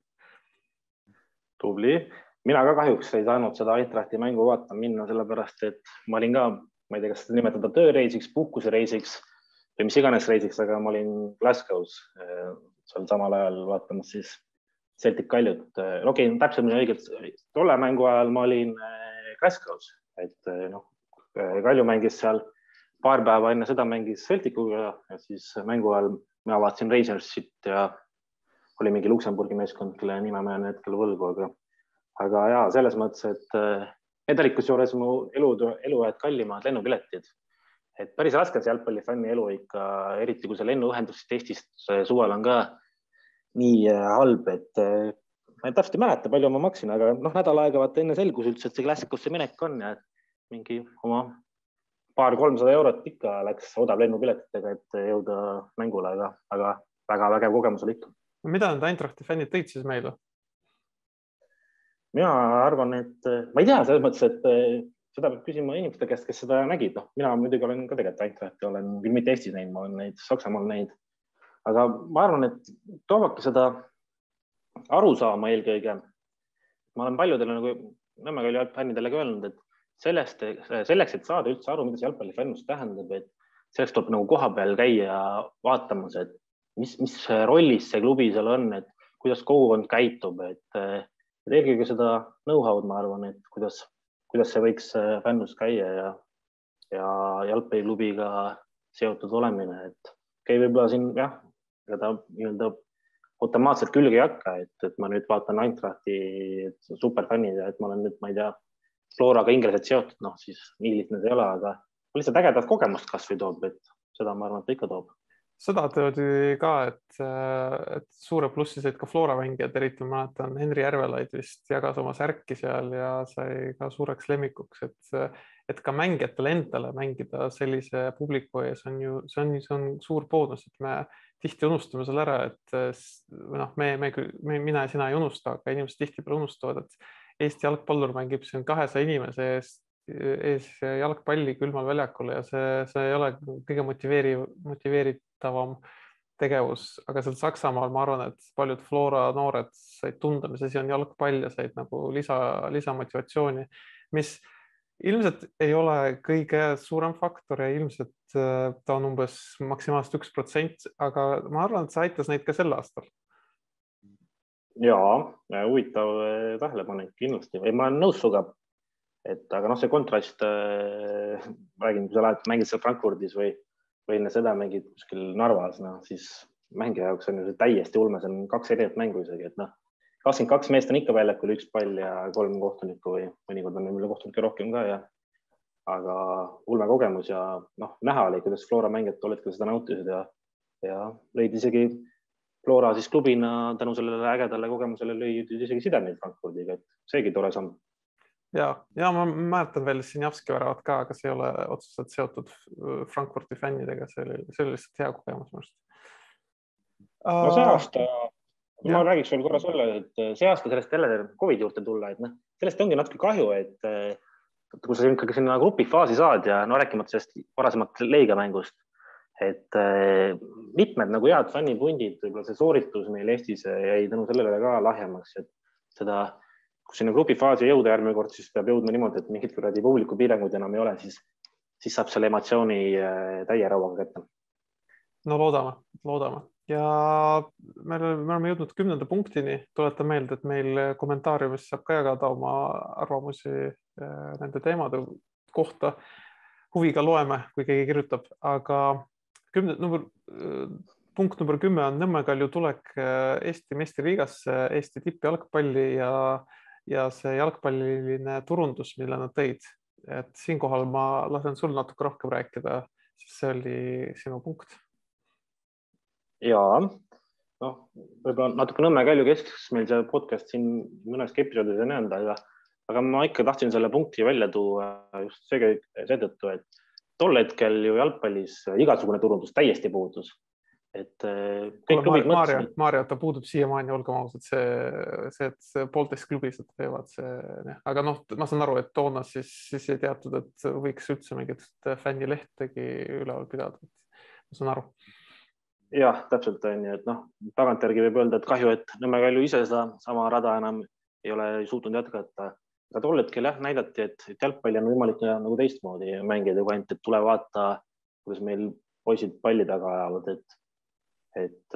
Tubli. Mina ka kahjuks ei saanud seda Eintrachti mängu vaatama minna, sellepärast et ma olin ka, ma ei tea, kas seda nimetada tööreisiks, puhkuse reisiks või mis iganes reisiks, aga ma olin Glasgow's seal samal ajal vaatamas siis Celtic Kaljut. Okei, täpselt õigelt, tolle mängu ajal ma olin Glasgow's, et noh, Kalju mängis seal paar päeva enne seda mängis Celticuga ja siis mängu ajal ma vaatasin Razorsit ja oli mingi Luksemburgi meeskond, kelle nime ma jään hetkel võlgu, aga, aga ja, selles mõttes, et need olid kusjuures mu elu, eluajad kallimad lennupiletid. Et päris raske see jalgpallifänni elu ikka, eriti kui see lennuühendusest Eestist suvel on ka nii halb, et ma ei täpselt ei mäleta, palju ma maksin, aga noh, nädal aega vaata enne selgus üldse, et see Glasgow'sse minek on ja mingi oma paar kolmsada eurot ikka läks odav lennupiletitega, et jõuda mängule, aga, aga väga vägev kogemus oli ikka. Mida need Eintrachti fännid tõid siis meile? Mina arvan, et ma ei tea, selles mõttes, et seda peab küsima inimeste käest, kes seda nägid. No, mina muidugi olen ka tegelikult Eintrachti, olen küll mitte Eestis näinud, ma olen neid Saksamaal näinud. Aga ma arvan, et toovake seda aru saama eelkõige. Ma olen paljudele nagu Nõmme Kalju fännidele öelnud, et sellest, selleks, et saada üldse aru, mida see jalgpallifännus tähendab, et selleks tuleb nagu koha peal käia vaatamas, et mis, mis rollis see klubi seal on, et kuidas kogukond käitub, et, et eelkõige seda know-how'd ma arvan, et kuidas, kuidas see võiks fännus käia ja, ja jalgpalliklubiga seotud olemine, et käi võib-olla siin jah, ega ta nii-öelda automaatselt külge ei hakka, et, et ma nüüd vaatan Eintrachti superfännid ja et ma olen nüüd, ma ei tea, Floraga inglased seotud, noh siis nii lihtne see ei ole, aga lihtsalt ägedat kogemust kas või toob, et seda ma arvan, et ikka toob. Seda tõodi ka, et, et suure plussi said ka Flora mängijad, eriti ma mäletan, Henri Järvelaid vist jagas oma särki seal ja sai ka suureks lemmikuks, et, et ka mängijatel endale mängida sellise publiku ees on ju, see on, see on suur boonus, et me tihti unustame selle ära, et noh, me, me, me, mina ja sina ei unusta, aga inimesed tihti peale unustavad, et Eesti jalgpallur mängib siin kahesaja inimese ees, ees jalgpalli külmal väljakul ja see, see ei ole kõige motiveeriv, motiveeritavam tegevus, aga seal Saksamaal ma arvan, et paljud Flora noored said tunda, mis asi on jalgpall ja said nagu lisa, lisamotivatsiooni, mis ilmselt ei ole kõige suurem faktor ja ilmselt ta on umbes maksimaalselt üks protsent, aga ma arvan, et see aitas neid ka sel aastal. Jaa, huvitav tähelepanek kindlasti. Ei, ma olen nõus suga, et aga noh, see kontrast äh, räägin, kui sa lähed, mängid seal Frankfurdis või, või enne seda mängid kuskil Narvas, no, siis mängija jaoks on ju see täiesti ulme, see on kaks erinevat mängu isegi, et noh, kakskümmend kaks meest on ikka väljakul, üks pall ja kolm kohtunikku või mõnikord on meil kohtunikke rohkem ka, ja, aga ulme kogemus ja noh, näha oli, kuidas Flora mängijad tol hetkel seda nautisid ja, ja lõid isegi Flora siis klubina tänu sellele ägedale kogemusele lõi isegi sidemeid Frankfurdiga, et seegi tore samm. Ja, ja ma mäletan veel Sinjavski väravat ka, aga see ei ole otseselt seotud Frankfurdi fännidega, see oli, see oli lihtsalt hea kogemus. No see aasta, ja. Ma räägiks veel korra selle, et see aasta sellest jälle COVID juurde tulla, et noh, sellest ongi natuke kahju, et kui sa ikkagi sinna grupifaasi saad ja no rääkimata sellest varasemalt Leegia-mängust, et äh, mitmed nagu head fännipundid, võib-olla see sooritus meil Eestis jäi tänu sellele ka lahjemaks, et seda, kui sinna grupifaasi jõuda järgmine kord, siis peab jõudma niimoodi, et mingid kuradi publiku piirangud enam ei ole, siis, siis saab selle emotsiooni äh, täie rauaga kätte. No loodame, loodame. Ja me, me oleme jõudnud kümnenda punktini. Tuletan meelde, et meil kommentaariumis saab ka jagada oma arvamusi äh, nende teemade kohta. Huviga loeme, kui keegi kirjutab, aga Kümne, number, punkt number kümme on Nõmme Kalju tulek Eesti meistriliigasse, Eesti tippjalgpalli ja, ja see jalgpalliline turundus, mille nad tõid. Et siinkohal ma lasen sul natuke rohkem rääkida, sest see oli sinu punkt. Jaa, noh, võib-olla natuke Nõmme Kalju kesks meil see podcast siin mõnes episoodis ei näinud, aga, aga ma ikka tahtsin selle punkti välja tuua just see, seetõttu, et tol hetkel ju jalgpallis igasugune turundus täiesti puudus. Et kõik klubid Maarja, Maarja, ta puudub siiamaani, olgem ausad, see, see, et poolteist klubis teevad see, aga noh, ma saan aru, et toona siis, siis ei teatud, et võiks üldse mingit fännilehtegi üleval pidada. Ma saan aru. Jah, täpselt on ju, et noh, tagantjärgi võib öelda, et kahju, et Nõmme Kalju ise seda sama rada enam ei ole suutnud jätkata. Aga tol hetkel jah, näidati, et jalgpalli on võimalik nagu teistmoodi mängida, kui ainult, et tule vaata, kuidas meil poisid palli taga ajavad, et, et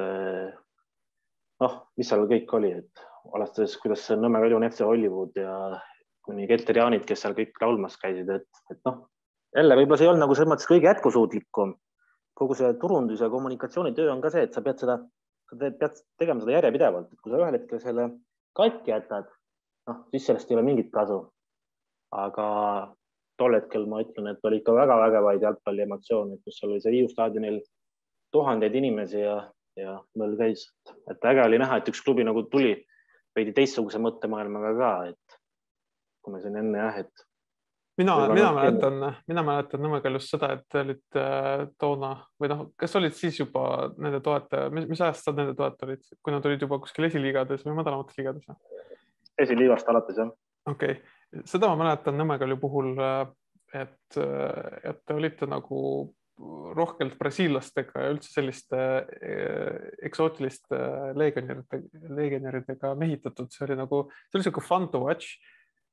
noh, mis seal kõik oli, et alastades, kuidas Nõmme Kalju on F C Hollywood ja kuni Keter-Jaanid, kes seal kõik laulmas käisid, et, et noh, jälle võib-olla see ei olnud nagu selles mõttes kõige jätkusuutlikum. Kogu see turundus ja kommunikatsioonitöö on ka see, et sa pead seda, sa pead tegema seda järjepidevalt, et kui sa ühel hetkel selle katki jätad, noh, siis sellest ei ole mingit kasu. Aga tol hetkel ma ütlen, et oli ikka väga vägevaid jalgpalli emotsioone, kus oli see Hiiu staadionil tuhandeid inimesi ja, ja meil käis, et äge oli näha, et üks klubi nagu tuli veidi teistsuguse mõttemaailmaga ka, et kui me siin enne jah, et mina, mina mäletan, mina mäletan Nõmme Kaljust seda, et olid toona või noh, kas olid siis juba nende toetaja, mis, mis ajast sa nende toetaja olid, kui nad olid juba kuskil esiliigades või madalamates liigades? Esiliigast alates, jah. Okei, okay. Seda ma mäletan Nõmme Kalju puhul, et, et te olite nagu rohkelt brasiillastega ja üldse selliste eksootiliste leegioneridega mehitatud. See oli nagu, see oli siuke fun to watch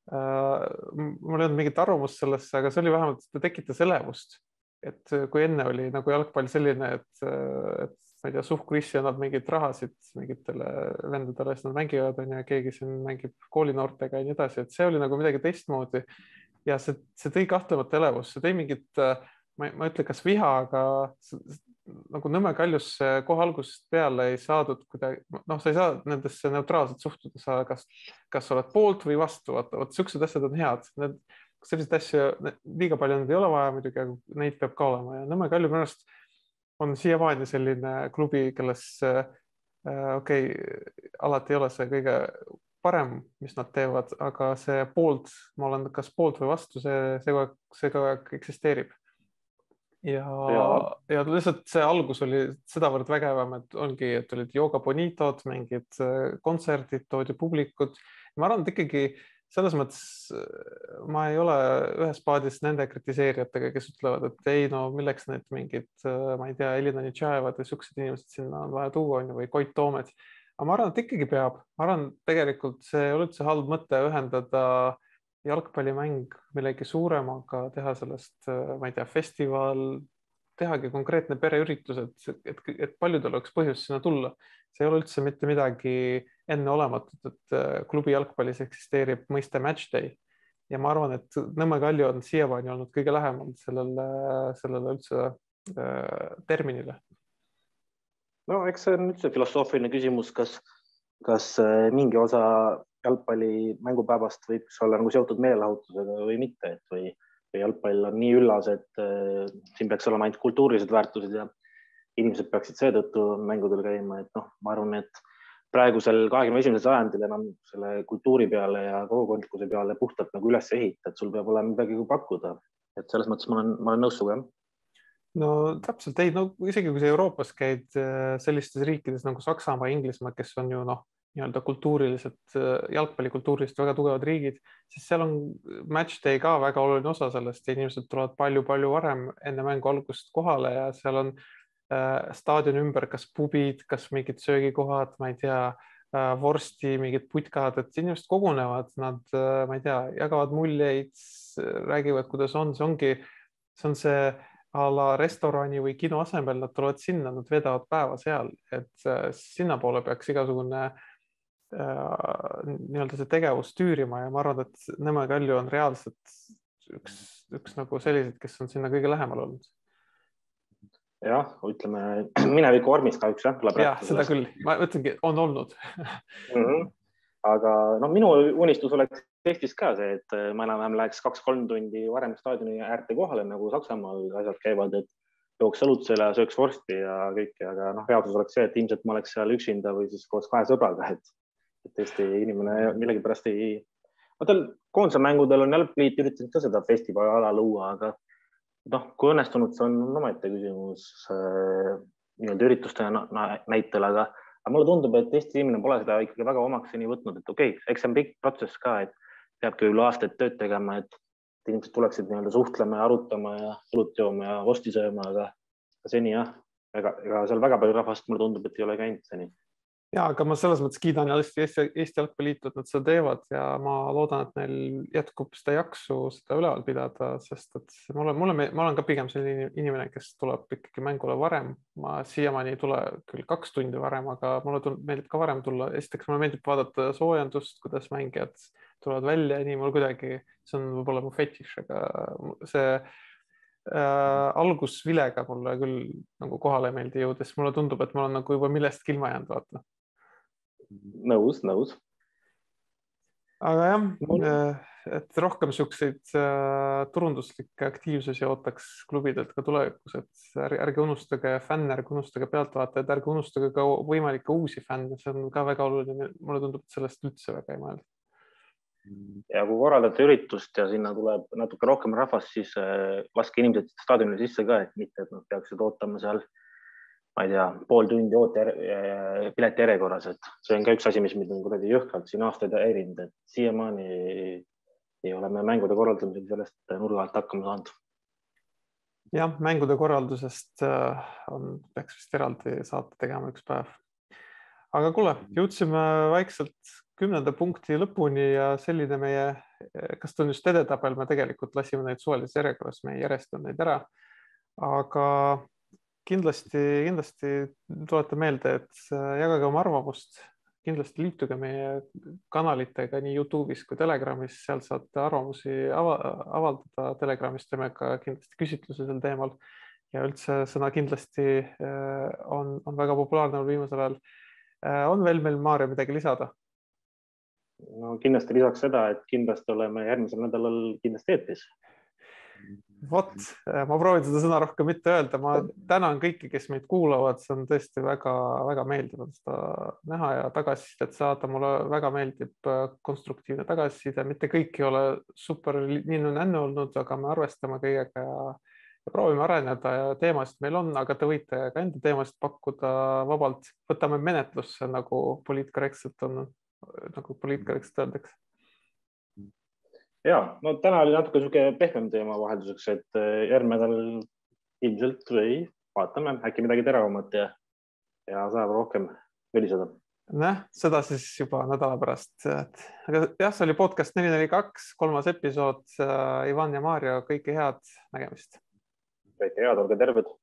mul ei olnud mingit arvamust sellesse, aga see oli vähemalt, ta tekitas elevust. Et kui enne oli nagu jalgpall selline, et, et ma ei tea, Suhkrissi annab mingit rahasid mingitele vendadele, siis nad mängivad, on ja keegi siin mängib koolinoortega ja nii edasi, et see oli nagu midagi teistmoodi. Ja see, see tõi kahtlemata elevust, see tõi mingit, ma, ma ütlen, kas viha, aga nagu Nõmme Kaljusse kohe algusest peale ei saadud kuidagi, noh, sa ei saa nendesse neutraalselt suhtuda, sa kas, kas oled poolt või vastu, vaata, vot siuksed asjad on head. Need, selliseid asju liiga palju neid ei ole vaja muidugi, aga neid peab ka olema ja Nõmme Kalju minu arust on siiamaani selline klubi, kelles äh, okei okay,, alati ei ole see kõige parem, mis nad teevad, aga see poolt, ma olen kas poolt või vastu, see, see, see ka eksisteerib. Ja, ja. ja lihtsalt see algus oli sedavõrd vägevam, et ongi, et olid Yoga Bonitod, mingid kontserdid, toodi publikud. Ma arvan, et ikkagi selles mõttes ma ei ole ühes paadis nende kritiseerijatega, kes ütlevad, et ei, no milleks need mingid, ma ei tea, Elina Nitšaevad ja siuksed inimesed sinna on vaja tuua, või Koit Toomed. Aga ma arvan, et ikkagi peab. Ma arvan, tegelikult see ei ole üldse halb mõte ühendada jalgpallimäng millegi suuremaga, teha sellest, ma ei tea, festival, tehagi konkreetne pereüritus, et, et, et paljudel oleks põhjus sinna tulla. See ei ole üldse mitte midagi enneolematut, et klubi jalgpallis eksisteerib mõiste match day. Ja ma arvan, et Nõmme Kalju on siiamaani olnud kõige lähemal sellele, sellele üldse äh, terminile. No eks see on üldse filosoofiline küsimus, kas, kas mingi osa jalgpalli mängupäevast võiks olla nagu seotud meelelahutusega või mitte, et või, või jalgpall on nii üllas, et äh, siin peaks olema ainult kultuurilised väärtused ja inimesed peaksid seetõttu mängudel käima, et noh, ma arvan, et praegusel kahekümne esimesel sajandil enam selle kultuuri peale ja kogukondlikkuse peale puhtalt nagu üles ehita, et sul peab olema midagi pakkuda, et selles mõttes ma olen, ma olen nõus suga. No täpselt ei, no isegi kui sa Euroopas käid sellistes riikides nagu Saksamaa ja Inglismaa, kes on ju noh, nii-öelda kultuuriliselt, jalgpallikultuuriliselt väga tugevad riigid, siis seal on match day ka väga oluline osa sellest ja inimesed tulevad palju-palju varem enne mängu algust kohale ja seal on äh, staadioni ümber kas pubid, kas mingid söögikohad, ma ei tea, äh, vorsti, mingid putkad, et inimesed kogunevad, nad, äh, ma ei tea, jagavad muljeid, räägivad, kuidas on, see ongi, see on see a la restorani või kino asemel, nad tulevad sinna, nad vedavad päeva seal, et äh, sinna poole peaks igasugune nii-öelda see tegevus tüürima ja ma arvan, et Nõmme Kalju on reaalselt üks, üks nagu sellised, kes on sinna kõige lähemal olnud. Jah, ütleme mineviku vormis kahjuks jah. Jah, seda küll, ma ütlengi, on olnud mm. -hmm. Aga no, minu unistus oleks Eestis ka see, et ma enam-vähem läheks kaks-kolm tundi varem staadioni äärte kohale, nagu Saksamaal asjad käivad, et jooks õlutsele ja sööks vorsti ja kõike, aga noh, reaalsus oleks see, et ilmselt ma oleks seal üksinda või siis koos kahe sõbraga, et et tõesti inimene millegipärast ei, tal koondise mängudel on jalgpalliit üritanud ka seda festivali ala luua, aga noh, kui õnnestunud see on omaette küsimus äh, nii-öelda ürituste näitel, aga, aga mulle tundub, et Eesti inimene pole seda ikkagi väga omaks nii võtnud, et okei okay,, eks see on pikk protsess ka, et peabki üle aastaid tööd tegema, et inimesed tuleksid nii-öelda suhtlema ja arutama ja õlut jooma ja vorsti sööma, aga seni jah, ega, ega seal väga palju rahvast mulle tundub, et ei ole käinud seni. Ja, aga ma selles mõttes kiidan Eesti, Eesti jalgpalliitu, et nad seda teevad ja ma loodan, et neil jätkub seda jaksu seda üleval pidada, sest et mulle, mulle, ma olen ka pigem selline inimene, kes tuleb ikkagi mängule varem. Ma siiamaani ei tule küll kaks tundi varem, aga mulle meeldib ka varem tulla. Esiteks mulle meeldib vaadata soojendust, kuidas mängijad tulevad välja ja nii mul kuidagi, see on võib-olla mu fetiš, aga see äh, algus vilega mulle küll nagu kohale meeldi jõudes. Mulle tundub, et ma olen nagu juba millestki ilma jäänud vaata. Nõus, nõus. Aga jah, et rohkem siukseid turunduslikke aktiivsusi ootaks klubidelt ka tulevikus, et ärge unustage fänne, ärge unustage pealtvaatajad, ärge unustage ka võimalikke uusi fänne, see on ka väga oluline. Mulle tundub, et sellest üldse väga ei mõelda. Ja kui korraldate üritust ja sinna tuleb natuke rohkem rahvast, siis laske inimesed staadionile sisse ka, et mitte, et nad peaksid ootama seal ma ei tea, pool tundi oote pileti järjekorras, et see on ka üks asi, mis mind on kuidagi jõhkralt siin aastaid häirinud, et siiamaani ei ole me mängude korraldamisega sellest nurga alt hakkama saanud. Jah, mängude korraldusest on, peaks vist eraldi saate tegema üks päev. Aga kuule, jõudsime vaikselt kümnenda punkti lõpuni ja selline meie, kas ta on just edetabel, me tegelikult lasime neid suvalises järjekorras, me ei järjestanud neid ära. Aga kindlasti, kindlasti tuletan meelde, et jagage oma arvamust, kindlasti liituge meie kanalitega nii YouTube'is kui Telegramis, seal saate arvamusi avaldada. Telegramis teeme ka kindlasti küsitluse sel teemal ja üldse sõna kindlasti on, on väga populaarne viimasel ajal. On veel meil, Maarja, midagi lisada? No kindlasti lisaks seda, et kindlasti oleme järgmisel nädalal kindlasti eetris. Vot, ma proovin seda sõna rohkem mitte öelda. Ma tänan kõiki, kes meid kuulavad. See on tõesti väga, väga meeldiv seda näha ja tagasisidet saada. Mulle väga meeldib konstruktiivne tagasiside. Mitte kõik ei ole super nii on enne olnud, aga me arvestame kõigega ja, ja proovime areneda ja teemasid meil on, aga te võite ka enda teemasid pakkuda vabalt. Võtame menetlusse, nagu poliitkorrektselt on, nagu poliitkorrektselt öeldakse. Ja, no täna oli natuke suke pehmem teema vahelduseks, et järgmine nädal ilmselt või vaatame, äkki midagi teravamat ja, ja saab rohkem veliseda. Näh, seda siis juba nädala pärast. Aga jah, see oli podcast neli neli kaks, kolmas episood. Ivan ja Maarja, kõike head nägemist. Kõike head, olge terved.